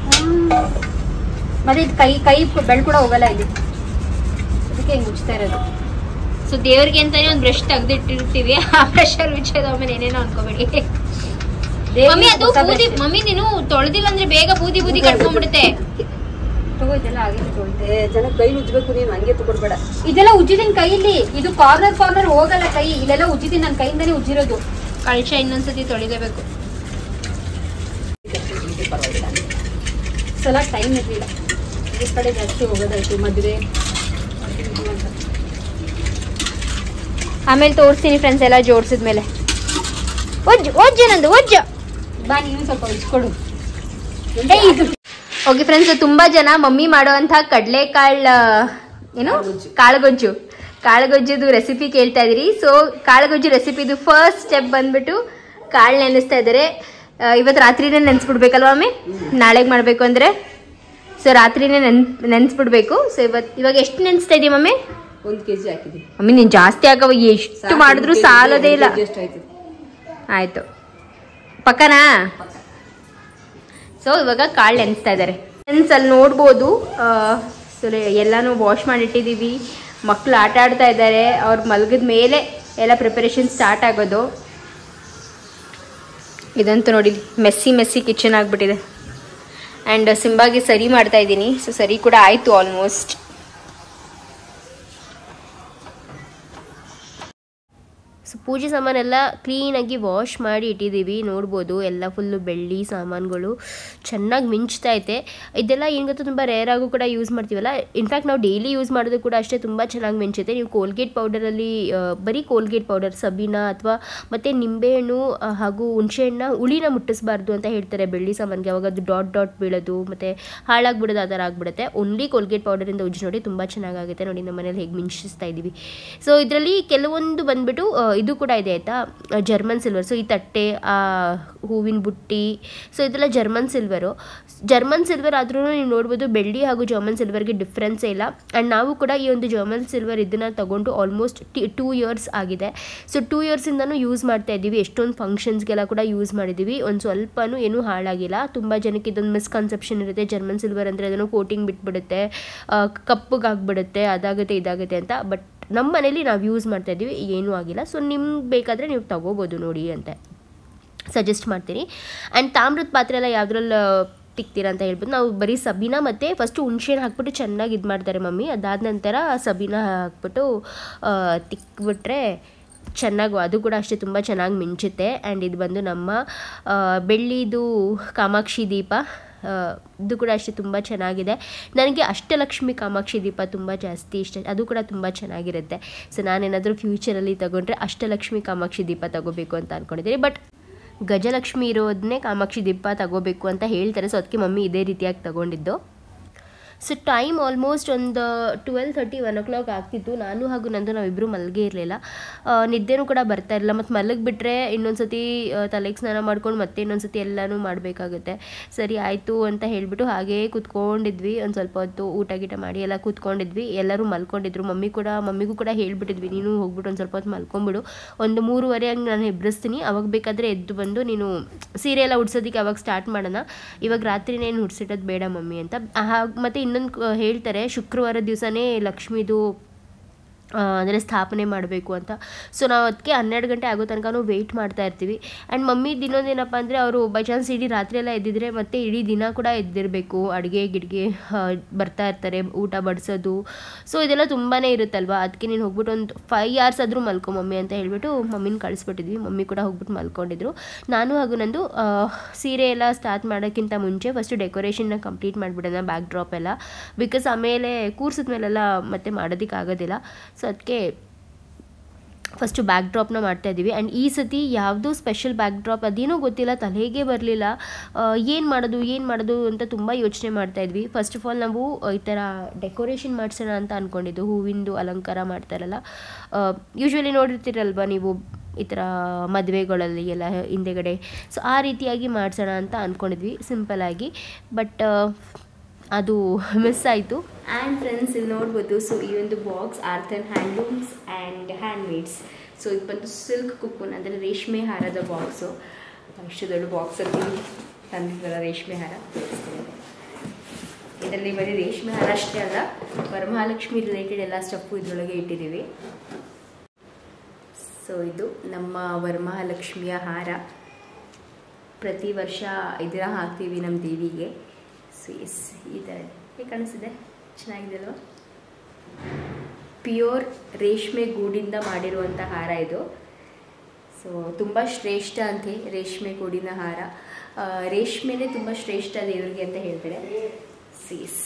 ಮತ್ತೆ ಇದು ಕೈ ಬೆಳ್ ಕೂಡ ಹೋಗಲ್ಲ ಇಲ್ಲಿ, ಅದಕ್ಕೆ ಹೆಂಗ್ ಉಚ್ತಾ ಇರೋದು. ಸೊ ದೇವ್ರಿಗೆ ಅಂತಾನೆ ಒಂದು ಬ್ರಷ್ ತೆಗ್ದಿಟ್ಟಿರ್ತೀವಿ, ಆ ಬ್ರಷ್ ಉಚ್ಚೋದು ಆಮೇಲೆ ಏನೇನೋ ಅನ್ಕೋಬೇಡಿ. ಮಮ್ಮಿ ಅದು ಬೂದಿ, ಮಮ್ಮಿ ನೀನು ತೊಳೆದಿಲ್ಲ ಅಂದ್ರೆ ಬೇಗ ಬೂದಿ ಕಟ್ಕೊಂಡ್ಬಿಡುತ್ತೆ. ಇದೆಲ್ಲ ಆಗಿದೆ, ಜನ ಕೈ ಉಜ್ಬೇಕು, ನೀನು ಹಂಗೆ ತಗೊಡ್ಬೇಡ. ಇದೆಲ್ಲ ಉಜ್ಜಿದೀನಿ ಕೈಯಲ್ಲಿ, ಇದು ಕಾರ್ನರ್ ಹೋಗಲ್ಲ ಕೈ, ಇಲ್ಲೆಲ್ಲ ಉಜ್ಜಿದೀನಿ, ನನ್ನ ಕೈಯಿಂದಾನೇ ಉಜ್ಜಿರೋದು. ಕಳಶ ಇನ್ನೊಂದ್ಸತಿ ತೊಳಿಲೇಬೇಕು. ಸಲ ಟೈಮ್ ಇರ್ಲಿಲ್ಲ, ಈ ಕಡೆ ಜಾಸ್ತಿ ಹೋಗೋದಾಯ್ತು, ಮದುವೆ ಆಮೇಲೆ ತೋರಿಸ್ತೀನಿ ಫ್ರೆಂಡ್ಸ್ ಎಲ್ಲ ಜೋಡಿಸಿದ್ಮೇಲೆ. ಒಜ್ಜು ನಂದು ಒಜ್ಜು ಬಾ, ನೀನು ಸ್ವಲ್ಪ ಉಜ್ಕೊಡು. ಓಕೆ ಫ್ರೆಂಡ್ಸ್, ತುಂಬಾ ಜನ ಮಮ್ಮಿ ಮಾಡುವಂತ ಕಡಲೆಕಾಳು ಏನು ಕಾಳುಗೊಜ್ಜುದು ರೆಸಿಪಿ ಕೇಳ್ತಾ ಇದ್ರಿ. ಸೊ ಕಾಳುಗೊಜ್ಜು ರೆಸಿಪಿದು ಫಸ್ಟ್ ಸ್ಟೆಪ್ ಬಂದ್ಬಿಟ್ಟು ಕಾಳು ನೆನೆಸ್ತಾ ಇದ್ದಾರೆ. ಇವತ್ತು ರಾತ್ರಿನೇ ನೆನೆಸ್ಬಿಡ್ಬೇಕಲ್ವಾ ಮಮ್ಮಿ, ನಾಳೆಗೆ ಮಾಡ್ಬೇಕು ಅಂದ್ರೆ? ಸೊ ರಾತ್ರಿನೇ ನೆನೆಸ್ಬಿಡ್ಬೇಕು. ಸೊ ಇವಾಗ ಎಷ್ಟು ನೆನೆಸ್ತಾ ಇದೀವಿ ಮಮ್ಮಿ? 1 kg ಹಾಕಿದ್ವಿ ಮಮ್ಮಿ. ನೀನ್ ಜಾಸ್ತಿ ಹಾಕವ, ಎಷ್ಟು ಮಾಡಿದ್ರು ಸಾಲದೇ ಇಲ್ಲ. ಆಯ್ತು ಪಕ್ಕನಾ? ಸೊ ಇವಾಗ ಕಾಳು ನೆನೆಸ್ತಾ ಇದ್ದಾರೆ ಫ್ರೆಂಡ್ಸ್. ಅಲ್ಲಿ ನೋಡ್ಬೋದು ಎಲ್ಲಾನು ವಾಶ್ ಮಾಡಿಟ್ಟಿದ್ದೀವಿ. ಮಕ್ಕಳು ಆಟ ಆಡ್ತಾ ಇದ್ದಾರೆ, ಅವ್ರು ಮಲಗಿದ ಮೇಲೆ ಎಲ್ಲ ಪ್ರಿಪರೇಷನ್ ಸ್ಟಾರ್ಟ್ ಆಗೋದು. ಇದಂತೂ ನೋಡಿ ಮೆಸ್ಸಿ ಕಿಚನ್ ಆಗಿಬಿಟ್ಟಿದೆ. ಆ್ಯಂಡ್ ಸಿಂಬಾಗೆ ಸರಿ ಮಾಡ್ತಾ ಇದ್ದೀನಿ. ಸೊ ಸರಿ ಕೂಡ ಆಯಿತು ಆಲ್ಮೋಸ್ಟ್. ಸೊ ಪೂಜೆ ಸಾಮಾನೆಲ್ಲ ಕ್ಲೀನಾಗಿ ವಾಶ್ ಮಾಡಿ ಇಟ್ಟಿದ್ದೀವಿ. ನೋಡ್ಬೋದು ಎಲ್ಲ ಫುಲ್ಲು ಬೆಳ್ಳಿ ಸಾಮಾನುಗಳು ಚೆನ್ನಾಗಿ ಮಿಂಚ್ತಾ ಐತೆ. ಇದೆಲ್ಲ ಏನು ಗೊತ್ತಾ, ತುಂಬ ರೇರಾಗೂ ಕೂಡ ಯೂಸ್ ಮಾಡ್ತೀವಲ್ಲ. ಇನ್ಫ್ಯಾಕ್ಟ್ ನಾವು ಡೈಲಿ ಯೂಸ್ ಮಾಡೋದು ಕೂಡ ಅಷ್ಟೇ ತುಂಬ ಚೆನ್ನಾಗಿ ಮಿಂಚುತ್ತೆ. ನೀವು ಕೋಲ್ಗೇಟ್ ಪೌಡರಲ್ಲಿ ಬರೀ ಕೋಲ್ಗೇಟ್ ಪೌಡರ್, ಸಬೀನಾ ಅಥವಾ ಮತ್ತು ನಿಂಬೆಹಣ್ಣು ಹಾಗೂ ಹುಣಸೆಹಣ್ಣ ಹುಳಿನ ಮುಟ್ಟಿಸ್ಬಾರ್ದು ಅಂತ ಹೇಳ್ತಾರೆ ಬೆಳ್ಳಿ ಸಾಮಾನಿಗೆ. ಅವಾಗ ಅದು ಡಾಟ್ ಬೀಳೋದು ಮತ್ತು ಹಾಳಾಗ್ಬಿಡೋದು, ಆ ಥರ ಆಗಿಬಿಡುತ್ತೆ. ಓನ್ಲಿ ಕೋಲ್ಗೇಟ್ ಪೌಡರಿಂದ ಉಜ್ಜಿ ನೋಡಿ, ತುಂಬ ಚೆನ್ನಾಗಾಗುತ್ತೆ. ನೋಡಿ ನಮ್ಮ ಮನೇಲಿ ಹೇಗೆ ಮಿಂಚಿಸ್ತಾ ಇದ್ದೀವಿ. ಸೊ ಇದರಲ್ಲಿ ಕೆಲವೊಂದು ಬಂದುಬಿಟ್ಟು ಇದು ಕೂಡ ಇದೆ ಆಯಿತಾ, ಜರ್ಮನ್ ಸಿಲ್ವರ್. ಸೊ ಈ ತಟ್ಟೆ, ಹೂವಿನ ಬುಟ್ಟಿ, ಸೊ ಇದೆಲ್ಲ ಜರ್ಮನ್ ಸಿಲ್ವರ್ ಆದ್ರೂ ನೀವು ನೋಡ್ಬೋದು ಬೆಳ್ಳಿ ಹಾಗೂ ಜರ್ಮನ್ ಸಿಲ್ವರ್ಗೆ ಡಿಫ್ರೆನ್ಸೇ ಇಲ್ಲ. ಆ್ಯಂಡ್ ನಾವು ಕೂಡ ಈ ಒಂದು ಜರ್ಮನ್ ಸಿಲ್ವರ್ ಇದನ್ನು ತಗೊಂಡು ಆಲ್ಮೋಸ್ಟ್ 2 years ಆಗಿದೆ. ಸೊ 2 yearsಯಿಂದನೂ ಯೂಸ್ ಮಾಡ್ತಾ ಇದ್ದೀವಿ. ಎಷ್ಟೊಂದು ಫಂಕ್ಷನ್ಸ್ಗೆಲ್ಲ ಕೂಡ ಯೂಸ್ ಮಾಡಿದ್ದೀವಿ. ಒಂದು ಸ್ವಲ್ಪನೂ ಏನೂ ಹಾಳಾಗಿಲ್ಲ. ತುಂಬ ಜನಕ್ಕೆ ಇದೊಂದು ಮಿಸ್ಕನ್ಸೆಪ್ಷನ್ ಇರುತ್ತೆ, ಜರ್ಮನ್ ಸಿಲ್ವರ್ ಅಂದರೆ ಅದನ್ನು ಕೋಟಿಂಗ್ ಬಿಟ್ಬಿಡುತ್ತೆ, ಕಪ್ಪಗಾಗ್ಬಿಡುತ್ತೆ, ಅದಾಗುತ್ತೆ ಇದಾಗುತ್ತೆ ಅಂತ. ಬಟ್ ನಮ್ಮ ಮನೇಲಿ ನಾವು ಯೂಸ್ ಮಾಡ್ತಾ ಇದ್ದೀವಿ, ಏನೂ ಆಗಿಲ್ಲ. ಸೊ ನಿಮ್ಗೆ ಬೇಕಾದರೆ ನೀವು ತಗೋಬೋದು ನೋಡಿ ಅಂತ ಸಜೆಸ್ಟ್ ಮಾಡ್ತೀನಿ. ಆ್ಯಂಡ್ ತಾಮ್ರದ ಪಾತ್ರೆ ಎಲ್ಲ ಯಾವುದ್ರಲ್ಲಿ ತಿಕ್ತೀರಾ ಅಂತ ಹೇಳ್ಬೋದು. ನಾವು ಬರೀ ಸಬೀನ ಮತ್ತು ಫಸ್ಟು ಹುಣ್ಸೆಹಣ್ಣು ಹಾಕ್ಬಿಟ್ಟು ಚೆನ್ನಾಗಿ ಇದು ಮಾಡ್ತಾರೆ ಮಮ್ಮಿ. ಅದಾದ ನಂತರ ಸಬೀನ ಹಾಕ್ಬಿಟ್ಟು ತಿಕ್ಬಿಟ್ರೆ ಚೆನ್ನಾಗಿ ಅದು ಕೂಡ ಅಷ್ಟೇ ತುಂಬ ಚೆನ್ನಾಗಿ ಮಿಂಚುತ್ತೆ. ಆ್ಯಂಡ್ ಇದು ಬಂದು ನಮ್ಮ ಬೆಳ್ಳಿದು ಕಾಮಾಕ್ಷಿ ದೀಪ. ಇದು ಕೂಡ ಅಷ್ಟೇ ತುಂಬ ಚೆನ್ನಾಗಿದೆ. ನನಗೆ ಅಷ್ಟಲಕ್ಷ್ಮಿ ಕಾಮಾಕ್ಷಿ ದೀಪ ತುಂಬ ಜಾಸ್ತಿ ಇಷ್ಟ, ಅದು ಕೂಡ ತುಂಬ ಚೆನ್ನಾಗಿರುತ್ತೆ. ಸೊ ನಾನೇನಾದರೂ ಫ್ಯೂಚರಲ್ಲಿ ತೊಗೊಂಡ್ರೆ ಅಷ್ಟಲಕ್ಷ್ಮಿ ಕಾಮಾಕ್ಷಿ ದೀಪ ತೊಗೋಬೇಕು ಅಂತ ಅಂದ್ಕೊಂಡಿದ್ದೀನಿ. ಬಟ್ ಗಜಲಕ್ಷ್ಮಿ ಇರೋದನ್ನೇ ಕಾಮಾಕ್ಷಿ ದೀಪ ತೊಗೋಬೇಕು ಅಂತ ಹೇಳ್ತಾರೆ. ಸೊ ಅದಕ್ಕೆ ಮಮ್ಮಿ ಇದೇ ರೀತಿಯಾಗಿ ತೊಗೊಂಡಿದ್ದು. ಸೊ ಟೈಮ್ ಆಲ್ಮೋಸ್ಟ್ ಒಂದು 12:30 1 o'clock ಆಗ್ತಿತ್ತು. ನಾನು ಹಾಗೂ ನಂದು ನಾವಿಬ್ಬರು ಮಲಗೇ ಇರಲಿಲ್ಲ, ನಿದ್ದೆನೂ ಕೂಡ ಬರ್ತಾ ಇರಲಿಲ್ಲ. ಮತ್ತು ಮಲಗಿಬಿಟ್ರೆ ಇನ್ನೊಂದು ಸತಿ ತಲೆಗೆ ಸ್ನಾನ ಮಾಡ್ಕೊಂಡು ಮತ್ತೆ ಇನ್ನೊಂದು ಸತಿ ಎಲ್ಲನೂ ಮಾಡಬೇಕಾಗುತ್ತೆ. ಸರಿ ಆಯಿತು ಅಂತ ಹೇಳಿಬಿಟ್ಟು ಹಾಗೇ ಕೂತ್ಕೊಂಡಿದ್ವಿ. ಒಂದು ಸ್ವಲ್ಪ ಹೊತ್ತು ಊಟ ಗೀಟ ಮಾಡಿ ಎಲ್ಲ ಕೂತ್ಕೊಂಡಿದ್ವಿ. ಎಲ್ಲರೂ ಮಲ್ಕೊಂಡಿದ್ರು. ಮಮ್ಮಿಗೂ ಕೂಡ ಹೇಳಿಬಿಟ್ಟಿದ್ವಿ, ನೀನು ಹೋಗ್ಬಿಟ್ಟು ಒಂದು ಸ್ವಲ್ಪ ಹೊತ್ತು ಮಲ್ಕೊಂಬಿಡು, ಒಂದು 3:30 ಹಂಗೆ ನಾನು ಎಬ್ಬರಿಸ್ತೀನಿ, ಅವಾಗ ಬೇಕಾದರೆ ಎದ್ದು ಬಂದು ನೀನು ಸೀರೆ ಎಲ್ಲ ಉಡ್ಸೋದಕ್ಕೆ ಅವಾಗ ಸ್ಟಾರ್ಟ್ ಮಾಡೋಣ, ಇವಾಗ ರಾತ್ರಿನೇನು ಉಡ್ಸಿಡೋದು ಬೇಡ ಮಮ್ಮಿ ಅಂತ. ಮತ್ತು ಇನ್ನೊಂದು ಹೇಳ್ತಾರೆ, ಶುಕ್ರವಾರ ದಿವಸನೇ ಲಕ್ಷ್ಮೀದು ಅಂದರೆ ಸ್ಥಾಪನೆ ಮಾಡಬೇಕು ಅಂತ. ಸೊ ನಾವು ಅದಕ್ಕೆ 12 ಗಂಟೆ ಆಗೋ ತನಕ ವೆಯ್ಟ್ ಮಾಡ್ತಾ ಇರ್ತೀವಿ. ಆ್ಯಂಡ್ ಮಮ್ಮಿ ಇನ್ನೊಂದೇನಪ್ಪ ಅಂದರೆ ಅವರು ಬೈ ಚಾನ್ಸ್ ಇಡೀ ರಾತ್ರಿ ಎಲ್ಲ ಎದ್ದಿದ್ರೆ ಮತ್ತೆ ಇಡೀ ದಿನ ಕೂಡ ಎದ್ದಿರಬೇಕು, ಅಡುಗೆ ಗಿಡ್ಗೆ ಬರ್ತಾ ಇರ್ತಾರೆ, ಊಟ ಬಡಿಸೋದು. ಸೊ ಇದೆಲ್ಲ ತುಂಬಾ ಇರುತ್ತಲ್ವ, ಅದಕ್ಕೆ ನೀನು ಹೋಗ್ಬಿಟ್ಟು ಒಂದು 5 hours ಆದರೂ ಮಲ್ಕೊ ಮಮ್ಮಿ ಅಂತ ಹೇಳಿಬಿಟ್ಟು ಮಮ್ಮಿನ ಕಳಿಸ್ಬಿಟ್ಟಿದ್ವಿ. ಮಮ್ಮಿ ಕೂಡ ಹೋಗ್ಬಿಟ್ಟು ಮಲ್ಕೊಂಡಿದ್ರು. ನಾನು ಹಾಗೂ ನಂದು ಸೀರೆ ಎಲ್ಲ ಸ್ಟಾರ್ಟ್ ಮಾಡೋಕ್ಕಿಂತ ಮುಂಚೆ ಫಸ್ಟು ಡೆಕೋರೇಷನ್ನ ಕಂಪ್ಲೀಟ್ ಮಾಡಿಬಿಡೋಣ, ಬ್ಯಾಕ್ ಡ್ರಾಪ್ ಎಲ್ಲ, ಬಿಕಾಸ್ ಆಮೇಲೆ ಕೂರ್ಸಿದ ಮೇಲೆಲ್ಲ ಮತ್ತೆ ಮಾಡೋದಕ್ಕಾಗೋದಿಲ್ಲ. ಸೊ ಅದಕ್ಕೆ ಫಸ್ಟು ಬ್ಯಾಕ್ ಡ್ರಾಪ್ನ ಮಾಡ್ತಾಯಿದ್ದೀವಿ. ಆ್ಯಂಡ್ ಈ ಸತಿ ಯಾವುದೂ ಸ್ಪೆಷಲ್ ಬ್ಯಾಕ್ ಡ್ರಾಪ್ ಅದೇನೋ ಗೊತ್ತಿಲ್ಲ, ತಲೆಗೆ ಬರಲಿಲ್ಲ, ಏನು ಮಾಡೋದು ಅಂತ ತುಂಬ ಯೋಚನೆ ಮಾಡ್ತಾಯಿದ್ವಿ. ಫಸ್ಟ್ ಆಫ್ ಆಲ್ ನಾವು ಈ ಥರ ಡೆಕೋರೇಷನ್ ಮಾಡಿಸೋಣ ಅಂತ ಅಂದ್ಕೊಂಡಿದ್ದು, ಹೂವಿಂದು ಅಲಂಕಾರ ಮಾಡ್ತಾರಲ್ಲ, ಯೂಶ್ವಲಿ ನೋಡಿರ್ತೀರಲ್ವ ನೀವು ಈ ಥರ ಮದುವೆಗಳಲ್ಲಿ ಎಲ್ಲ ಹಿಂದೆಗಡೆ. ಸೊ ಆ ರೀತಿಯಾಗಿ ಮಾಡಿಸೋಣ ಅಂತ ಅಂದ್ಕೊಂಡಿದ್ವಿ ಸಿಂಪಲಾಗಿ. ಬಟ್ ಅದು ಮಿಸ್ ಆಯಿತು. ಆ್ಯಂಡ್ ಫ್ರೆಂಡ್ಸ್ ಇಲ್ಲಿ ನೋಡ್ಬೋದು. ಸೊ ಈ ಒಂದು box Arthan handlooms and handmades. So ಇದು ಬಂದು ಸಿಲ್ಕ್ ಕುಕ್ಕುನ್ ಅಂದರೆ ರೇಷ್ಮೆ ಹಾರದ ಬಾಕ್ಸು. ಇಷ್ಟು ದೊಡ್ಡ ಬಾಕ್ಸಲ್ಲಿ ತಂದಿದ್ದಲ್ಲ ರೇಷ್ಮೆ ಹಾರ ತೋರಿಸ್ತೀನಿ. ಇದರಲ್ಲಿ ಬರೀ ರೇಷ್ಮೆ ಹಾರ ಅಷ್ಟೇ ಅಲ್ಲ, ವರಮಹಾಲಕ್ಷ್ಮಿ ರಿಲೇಟೆಡ್ ಎಲ್ಲ ಸ್ಟಫು ಇದರೊಳಗೆ ಇಟ್ಟಿದ್ದೀವಿ. ಸೊ ಇದು ನಮ್ಮ ವರಮಹಾಲಕ್ಷ್ಮಿಯ ಹಾರ. ಪ್ರತಿ ವರ್ಷ ಇದರ ಹಾಕ್ತೀವಿ ನಮ್ಮ ದೇವಿಗೆ. ಸೊ ಎಸ್, ಈ ಥರ ಹೇಗೆ ಕಾಣಿಸ್ತಿದೆ, ಚೆನ್ನಾಗಿದೆ ಅಲ್ವಾ? ಪ್ಯೂರ್ ರೇಷ್ಮೆ ಗೂಡಿಂದ ಮಾಡಿರುವಂಥ ಹಾರ ಇದು. ಸೊ ತುಂಬ ಶ್ರೇಷ್ಠ ಅಂತೆ ರೇಷ್ಮೆ ಗೂಡಿನ ಹಾರ. ರೇಷ್ಮೆನೇ ತುಂಬ ಶ್ರೇಷ್ಠ ದೇವರಿಗೆ ಅಂತ ಹೇಳ್ತಾರೆ. ಎಸ್,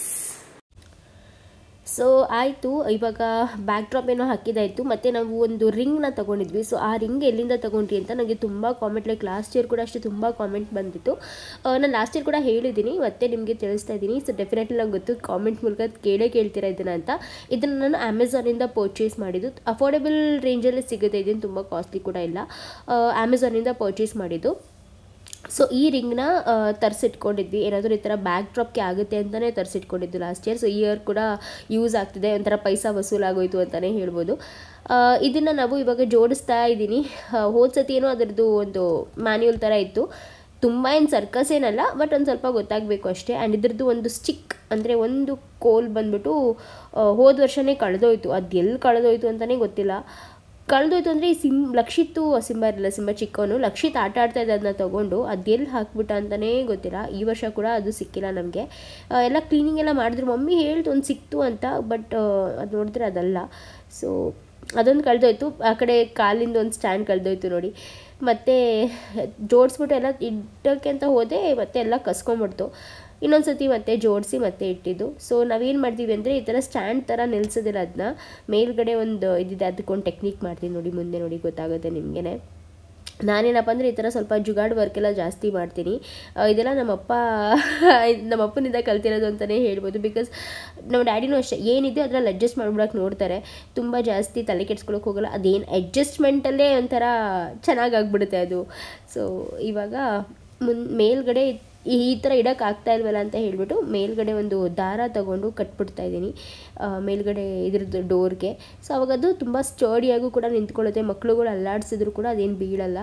ಸೊ ಆಯಿತು, ಇವಾಗ ಬ್ಯಾಕ್ ಡ್ರಾಪ್ ಏನೋ ಹಾಕಿದ್ದಾಯಿತು. ಮತ್ತು ನಾವು ಒಂದು ರಿಂಗ್ನ ತೊಗೊಂಡಿದ್ವಿ. ಸೊ ಆ ರಿಂಗ್ ಎಲ್ಲಿಂದ ತೊಗೊಂಡ್ರಿ ಅಂತ ನನಗೆ ತುಂಬ ಕಾಮೆಂಟ್, ಲೈಕ್ ಲಾಸ್ಟ್ ಇಯರ್ ಕೂಡ ಅಷ್ಟೇ ತುಂಬ ಕಾಮೆಂಟ್ ಬಂದಿತ್ತು. ನಾನು ಲಾಸ್ಟ್ ಇಯರ್ ಕೂಡ ಹೇಳಿದ್ದೀನಿ, ಮತ್ತೆ ನಿಮಗೆ ತಿಳಿಸ್ತಾ ಇದ್ದೀನಿ. ಸೊ ಡೆಫಿನೆಟ್ಲಿ ನಂಗೆ ಗೊತ್ತು, ಕಾಮೆಂಟ್ ಮೂಲಕ ಕೇಳ್ತೀರಾ ಇದನ್ನು ಅಂತ. ಇದನ್ನು ನಾನು ಅಮೆಝಾನಿಂದ ಪರ್ಚೇಸ್ ಮಾಡಿದ್ದು. ಅಫೋರ್ಡೆಬಲ್ ರೇಂಜಲ್ಲಿ ಸಿಗುತ್ತೆ, ಇದನ್ನು ತುಂಬ ಕಾಸ್ಟ್ಲಿ ಕೂಡ ಇಲ್ಲ. ಅಮೆಝಾನಿಂದ ಪರ್ಚೇಸ್ ಮಾಡಿದ್ದು. ಸೊ ಈ ರಿಂಗ್ನ ತರಿಸಿಟ್ಕೊಂಡಿದ್ವಿ, ಏನಾದರೂ ಈ ಥರ ಬ್ಯಾಕ್ ಡ್ರಾಪ್ಗೆ ಆಗುತ್ತೆ ಅಂತಲೇ ತರಿಸಿಟ್ಕೊಂಡಿದ್ದು ಲಾಸ್ಟ್ ಇಯರ್. ಸೊ ಈ ಇಯರ್ ಕೂಡ ಯೂಸ್ ಆಗ್ತಿದೆ, ಒಂಥರ ಪೈಸಾ ವಸೂಲಾಗೋಯ್ತು ಅಂತಲೇ ಹೇಳ್ಬೋದು. ಇದನ್ನು ನಾವು ಇವಾಗ ಜೋಡಿಸ್ತಾ ಇದ್ದೀನಿ. ಹೋದ ಸತಿ ಏನೋ ಅದರದ್ದು ಒಂದು ಮ್ಯಾನ್ಯುವಲ್ ಥರ ಇತ್ತು, ತುಂಬ ಏನು ಸರ್ಕಸ್ ಏನಲ್ಲ, ಬಟ್ ಒಂದು ಸ್ವಲ್ಪ ಗೊತ್ತಾಗಬೇಕು ಅಷ್ಟೇ. ಆ್ಯಂಡ್ ಇದ್ರದ್ದು ಒಂದು ಸ್ಟಿಕ್ ಅಂದರೆ ಒಂದು ಕೋಲ್ ಬಂದ್ಬಿಟ್ಟು ಹೋದ ವರ್ಷವೇ ಕಳೆದೋಯ್ತು. ಅದು ಎಲ್ಲಿ ಕಳೆದೋಯ್ತು ಅಂತಲೇ ಗೊತ್ತಿಲ್ಲ. ಕಳೆದೋಯ್ತು ಅಂದರೆ ಈ ಲಕ್ಷಿತ್ತು ಸಿಂಬ ಇರಲಿಲ್ಲ, ಸಿಂಬ ಚಿಕ್ಕವನು ಲಕ್ಷಿತ್ ಆಟ ಆಡ್ತಾ ಇದ್ದ, ಅದನ್ನ ತೊಗೊಂಡು ಅದೆಲ್ಲಿ ಹಾಕ್ಬಿಟ್ಟ ಅಂತಲೇ ಗೊತ್ತಿಲ್ಲ. ಈ ವರ್ಷ ಕೂಡ ಅದು ಸಿಕ್ಕಿಲ್ಲ ನಮಗೆ. ಎಲ್ಲ ಕ್ಲೀನಿಂಗ್ ಎಲ್ಲ ಮಾಡಿದ್ರು, ಮಮ್ಮಿ ಹೇಳ್ತು ಒಂದು ಸಿಕ್ತು ಅಂತ, ಬಟ್ ಅದು ನೋಡಿದ್ರೆ ಅದಲ್ಲ. ಸೊ ಅದೊಂದು ಕಳೆದೋಯ್ತು. ಆ ಕಡೆ ಕಾಲಿಂದ ಒಂದು ಸ್ಟ್ಯಾಂಡ್ ಕಳೆದೋಯ್ತು ನೋಡಿ. ಮತ್ತು ಜೋಡಿಸ್ಬಿಟ್ಟು ಎಲ್ಲ ಇಡೋಕ್ಕೆ ಅಂತ ಹೋದೆ, ಮತ್ತೆ ಎಲ್ಲ ಕಸ್ಕೊಂಬಿಡ್ತು. ಇನ್ನೊಂದು ಸತಿ ಮತ್ತೆ ಜೋಡಿಸಿ ಮತ್ತೆ ಇಟ್ಟಿದ್ದು. ಸೊ ನಾವೇನು ಮಾಡ್ತೀವಿ ಅಂದರೆ ಈ ಥರ ಸ್ಟ್ಯಾಂಡ್ ಥರ ನಿಲ್ಲಿಸೋದಿಲ್ಲ, ಅದನ್ನ ಮೇಲ್ಗಡೆ ಒಂದು ಇದಿದೆ, ಅದಕ್ಕೊಂದು ಟೆಕ್ನಿಕ್ ಮಾಡ್ತೀವಿ ನೋಡಿ, ಮುಂದೆ ನೋಡಿ ಗೊತ್ತಾಗುತ್ತೆ ನಿಮಗೇ. ನಾನೇನಪ್ಪ ಅಂದರೆ ಈ ಥರ ಸ್ವಲ್ಪ ಜುಗಾಡ್ ವರ್ಕೆಲ್ಲ ಜಾಸ್ತಿ ಮಾಡ್ತೀನಿ. ಇದೆಲ್ಲ ನಮ್ಮಪ್ಪನಿಂದ ಕಲ್ತಿರೋದು ಅಂತಲೇ ಹೇಳ್ಬೋದು. ಬಿಕಾಸ್ ನಮ್ಮ ಡ್ಯಾಡಿನೂ ಅಷ್ಟೇ, ಏನಿದೆ ಅದರಲ್ಲಿ ಅಡ್ಜಸ್ಟ್ ಮಾಡ್ಬಿಡೋಕೆ ನೋಡ್ತಾರೆ, ತುಂಬ ಜಾಸ್ತಿ ತಲೆ ಕೆಡ್ಸ್ಕೊಳಕ್ಕೆ ಹೋಗೋಲ್ಲ. ಅದೇನು ಅಡ್ಜಸ್ಟ್ಮೆಂಟಲ್ಲೇ ಒಂಥರ ಚೆನ್ನಾಗಾಗ್ಬಿಡುತ್ತೆ ಅದು. ಸೊ ಇವಾಗ ಮೇಲ್ಗಡೆ ಈ ಥರ ಇಡೋಕ್ಕಾಗ್ತಾ ಇಲ್ವಲ್ಲ ಅಂತ ಹೇಳಿಬಿಟ್ಟು ಮೇಲ್ಗಡೆ ಒಂದು ದಾರ ತಗೊಂಡು ಕಟ್ಬಿಡ್ತಾ ಇದ್ದೀನಿ ಮೇಲ್ಗಡೆ ಇದ್ರದ್ದು ಡೋರ್ಗೆ. ಸೊ ಅವಾಗ ಅದು ತುಂಬ ಸ್ಟಡಿಯಾಗೂ ಕೂಡ ನಿಂತ್ಕೊಳ್ಳುತ್ತೆ. ಮಕ್ಳುಗಳು ಅಲ್ಲಾಡಿಸಿದ್ರು ಕೂಡ ಅದೇನು ಬೀಳಲ್ಲ.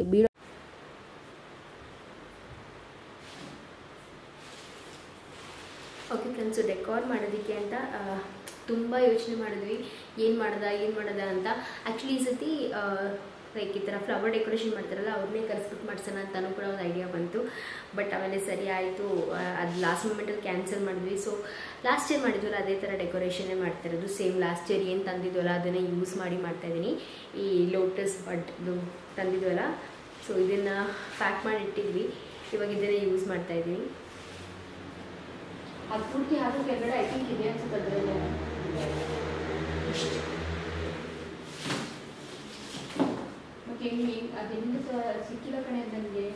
ಓಕೆ ಫ್ರೆಂಡ್ಸು, ಡೆಕೋರ್ ಮಾಡೋದಕ್ಕೆ ಅಂತ ತುಂಬ ಯೋಚನೆ ಮಾಡಿದ್ವಿ, ಏನು ಮಾಡೋದ ಅಂತ. ಆ್ಯಕ್ಚುಲಿ ಈ ಸತಿ ಲೈಕ್ ಈ ಥರ ಫ್ಲವರ್ ಡೆಕೋರೇಷನ್ ಮಾಡ್ತಾರಲ್ಲ ಅವ್ರನ್ನೇ ಕರೆಸ್ಬಿಟ್ಟು ಮಾಡ್ಸೋಣ ಅಂತಲೂ ಕೂಡ ಒಂದು ಐಡಿಯಾ ಬಂತು. ಬಟ್ ಆಮೇಲೆ ಸರಿ ಆಯಿತು, ಅದು ಲಾಸ್ಟ್ ಮೂಮೆಂಟಲ್ಲಿ ಕ್ಯಾನ್ಸಲ್ ಮಾಡಿದ್ವಿ. ಸೊ ಲಾಸ್ಟ್ ಇಯರ್ ಮಾಡಿದ್ವಲ್ಲ ಅದೇ ಥರ ಡೆಕೋರೇಷನ್ನೇ ಮಾಡ್ತಾಯಿರೋದು. ಸೇಮ್ ಲಾಸ್ಟ್ ಇಯರ್ ಏನು ತಂದಿದ್ವಲ್ಲ ಅದನ್ನೇ ಯೂಸ್ ಮಾಡಿ ಮಾಡ್ತಾಯಿದ್ದೀನಿ. ಈ ಲೋಟಸ್ ಬಡ್ದು ತಂದಿದ್ವಲ್ಲ, ಸೊ ಇದನ್ನು ಪ್ಯಾಕ್ ಮಾಡಿ ಇಟ್ಟಿದ್ವಿ. ಇವಾಗ ಇದನ್ನೇ ಯೂಸ್ ಮಾಡ್ತಾಯಿದ್ದೀನಿ. ಅದು ಪೂರ್ತಿ ಹಾಗೂ ಕೆಳಗಡೆ ಐ ಥಿಂಕ್ ಇದೆ ಅನ್ಸುತ್ತೆ ಅದರಲ್ಲೇ ಇಷ್ಟು. ಮತ್ತೆ ಅದೆಂದು ಸಿಕ್ಕಿಲ್ಲ ಕಣೆ ನನಗೆ.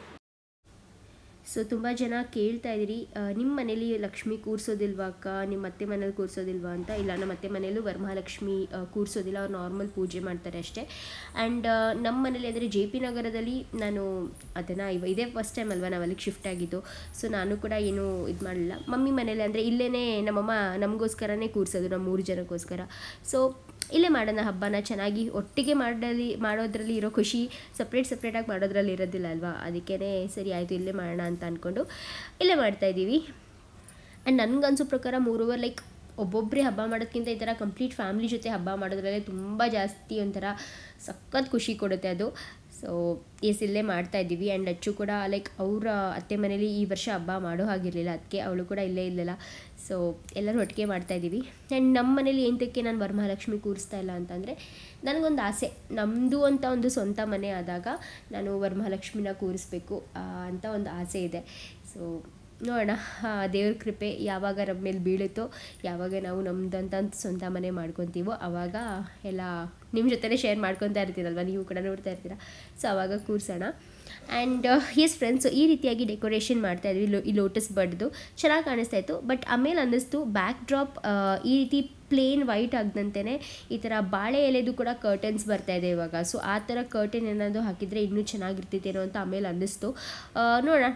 ಸೊ ತುಂಬ ಜನ ಕೇಳ್ತಾ ಇದ್ದೀರಿ, ನಿಮ್ಮ ಮನೇಲಿ ಲಕ್ಷ್ಮಿ ಕೂರಿಸೋದಿಲ್ವಾ ಅಕ್ಕ, ನಿಮ್ಮ ಅತ್ತೆ ಮನೇಲಿ ಕೂರಿಸೋದಿಲ್ವಾ ಅಂತ. ಇಲ್ಲ, ನಮ್ಮ ಅತ್ತೆ ಮನೇಲೂ ವರಮಹಾಲಕ್ಷ್ಮಿ ಕೂರಿಸೋದಿಲ್ಲ, ಅವ್ರು ನಾರ್ಮಲ್ ಪೂಜೆ ಮಾಡ್ತಾರೆ ಅಷ್ಟೇ. ಆ್ಯಂಡ್ ನಮ್ಮ ಮನೇಲಿ ಅಂದರೆ JP ನಗರದಲ್ಲಿ ನಾನು ಅದನ್ನು ಇದೇ ಫಸ್ಟ್ ಟೈಮ್ ಅಲ್ವಾ ನಾವು ಅಲ್ಲಿಗೆ ಶಿಫ್ಟ್ ಆಗಿದ್ದು. ಸೊ ನಾನು ಕೂಡ ಏನೂ ಇದು ಮಾಡಲಿಲ್ಲ. ಮಮ್ಮಿ ಮನೇಲಿ ಅಂದರೆ ಇಲ್ಲೇ ನಮ್ಮಮ್ಮ ನಮಗೋಸ್ಕರನೇ ಕೂರಿಸೋದು, ನಮ್ಮ 3 ಜನಕ್ಕೋಸ್ಕರ. ಸೊ ಇಲ್ಲೇ ಮಾಡೋಣ ಹಬ್ಬನ, ಚೆನ್ನಾಗಿ ಒಟ್ಟಿಗೆ ಮಾಡೋದ್ರಲ್ಲಿ ಇರೋ ಖುಷಿ ಸಪ್ರೇಟಾಗಿ ಮಾಡೋದ್ರಲ್ಲಿ ಇರೋದಿಲ್ಲ ಅಲ್ವಾ. ಅದಕ್ಕೇ ಸರಿ ಆಯಿತು ಇಲ್ಲೇ ಮಾಡೋಣ ಅಂತ ಅಂದ್ಕೊಂಡು ಇಲ್ಲೇ ಮಾಡ್ತಾಯಿದ್ದೀವಿ. ಆ್ಯಂಡ್ ನನಗನ್ಸೋ ಪ್ರಕಾರ ಮೂರೋವರ್ ಲೈಕ್ ಒಬ್ಬೊಬ್ಬರೇ ಹಬ್ಬ ಮಾಡೋದಕ್ಕಿಂತ ಈ ಥರ ಕಂಪ್ಲೀಟ್ ಫ್ಯಾಮಿಲಿ ಜೊತೆ ಹಬ್ಬ ಮಾಡೋದ್ರಲ್ಲೇ ತುಂಬ ಜಾಸ್ತಿ ಒಂಥರ ಸಖತ್ ಖುಷಿ ಕೊಡುತ್ತೆ ಅದು. ಸೊ ಇಲ್ಲೇ ಮಾಡ್ತಾಯಿದ್ದೀವಿ. ಆ್ಯಂಡ್ ಅಚ್ಚು ಕೂಡ ಲೈಕ್ ಅವರ ಅತ್ತೆ ಮನೇಲಿ ಈ ವರ್ಷ ಹಬ್ಬ ಮಾಡೋ ಹಾಗಿರಲಿಲ್ಲ, ಅದಕ್ಕೆ ಅವಳು ಕೂಡ ಇಲ್ಲೇ ಇಲ್ಲಲ್ಲ. ಸೊ ಎಲ್ಲರೂ ಒಟ್ಟಿಗೆ ಮಾಡ್ತಾಯಿದ್ದೀವಿ. ಆ್ಯಂಡ್ ನಮ್ಮ ಮನೇಲಿ ಏನಕ್ಕೆ ನಾನು ವರಮಹಾಲಕ್ಷ್ಮಿ ಕೂರಿಸ್ತಾ ಇಲ್ಲ ಅಂತಂದರೆ, ನನಗೊಂದು ಆಸೆ, ನಮ್ಮದು ಅಂತ ಒಂದು ಸ್ವಂತ ಮನೆ ಆದಾಗ ನಾನು ವರಮಹಾಲಕ್ಷ್ಮಿನ ಕೂರಿಸ್ಬೇಕು ಅಂತ ಒಂದು ಆಸೆ ಇದೆ. ಸೊ ನೋಡೋಣ, ದೇವ್ರ ಕೃಪೆ ಯಾವಾಗ ನಮ್ಮ ಮೇಲೆ ಬೀಳುತ್ತೋ, ಯಾವಾಗ ನಾವು ನಮ್ಮದಂತ ಸ್ವಂತ ಮನೆ ಮಾಡ್ಕೊತೀವೋ ಆವಾಗ ಎಲ್ಲ ನಿಮ್ಮ ಜೊತೆನೇ ಶೇರ್ ಮಾಡ್ಕೊತಾ ಇರ್ತೀರಲ್ವ, ನೀವು ಕೂಡ ನೋಡ್ತಾ ಇರ್ತೀರ. ಸೊ ಆವಾಗ ಕೂರಿಸೋಣ. ಆ್ಯಂಡ್ ಎಸ್ ಫ್ರೆಂಡ್ಸ್, ಈ ರೀತಿಯಾಗಿ ಡೆಕೋರೇಷನ್ ಮಾಡ್ತಾಯಿದ್ವಿ. ಈ ಲೋಟಸ್ ಬಡ್ದು ಚೆನ್ನಾಗಿ ಕಾಣಿಸ್ತಾಯಿತ್ತು. ಬಟ್ ಆಮೇಲೆ ಅನ್ನಿಸ್ತು ಬ್ಯಾಕ್ ಡ್ರಾಪ್ ಈ ರೀತಿ ಪ್ಲೇನ್ ವೈಟ್ ಆಗದಂತೆಯೇ ಈ ಥರ ಬಾಳೆ ಎಲೆದು ಕೂಡ ಕರ್ಟನ್ಸ್ ಬರ್ತಾಯಿದೆ ಇವಾಗ. ಸೊ ಆ ಥರ ಕರ್ಟನ್ ಏನಾದರೂ ಹಾಕಿದರೆ ಇನ್ನೂ ಚೆನ್ನಾಗಿರ್ತಿತ್ತೇನೋ ಅಂತ ಆಮೇಲೆ ಅನ್ನಿಸ್ತು. ನೋಡೋಣ,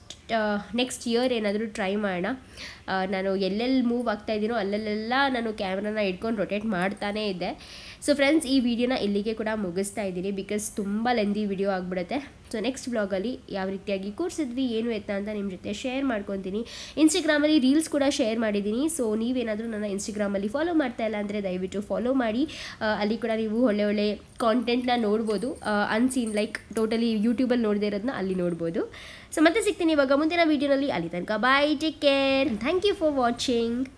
ನೆಕ್ಸ್ಟ್ ಇಯರ್ ಏನಾದರೂ ಟ್ರೈ ಮಾಡೋಣ. ನಾನು ಎಲ್ಲೆಲ್ಲಿ ಮೂವ್ ಆಗ್ತಾಯಿದ್ದೀನೋ ಅಲ್ಲೆಲ್ಲ ನಾನು ಕ್ಯಾಮ್ರಾನ ಇಟ್ಕೊಂಡು ರೊಟೇಟ್ ಮಾಡ್ತಾನೇ ಇದ್ದೆ. ಸೊ ಫ್ರೆಂಡ್ಸ್, ಈ ವಿಡಿಯೋನ ಇಲ್ಲಿಗೆ ಕೂಡ ಮುಗಿಸ್ತಾ ಇದ್ದೀನಿ, ಬಿಕಾಸ್ ತುಂಬ ಲೆಂದಿ ವಿಡಿಯೋ ಆಗಿಬಿಡುತ್ತೆ. ಸೊ ನೆಕ್ಸ್ಟ್ ಬ್ಲಾಗಲ್ಲಿ ಯಾವ ರೀತಿಯಾಗಿ ಕೂರಿಸಿದ್ವಿ ಏನು ಎತ್ತ ಅಂತ ನಿಮ್ಮ ಜೊತೆ ಶೇರ್ ಮಾಡ್ಕೊತೀನಿ. ಇನ್ಸ್ಟಾಗ್ರಾಮಲ್ಲಿ ರೀಲ್ಸ್ ಕೂಡ ಶೇರ್ ಮಾಡಿದ್ದೀನಿ. ಸೊ ನೀವೇನಾದರೂ ನನ್ನ ಇನ್ಸ್ಟಾಗ್ರಾಮಲ್ಲಿ ಫಾಲೋ ಮಾಡ್ತಾ ಇಲ್ಲ ಅಂದರೆ ದಯವಿಟ್ಟು ಫಾಲೋ ಮಾಡಿ. ಅಲ್ಲಿ ಕೂಡ ನೀವು ಒಳ್ಳೆ ಕಾಂಟೆಂಟ್ನ ನೋಡ್ಬೋದು, ಅನ್ಸೀನ್ ಲೈಕ್ ಟೋಟಲಿ ಯೂಟ್ಯೂಬಲ್ಲಿ ನೋಡದೇ ಇರೋದನ್ನ ಅಲ್ಲಿ ನೋಡ್ಬೋದು. ಸೊ ಮತ್ತೆ ಸಿಗ್ತೀನಿ ಇವಾಗ ಮುಂದಿನ ವೀಡಿಯೋನಲ್ಲಿ. ಅಲ್ಲಿ ತನಕ bye, take care, thank you for watching.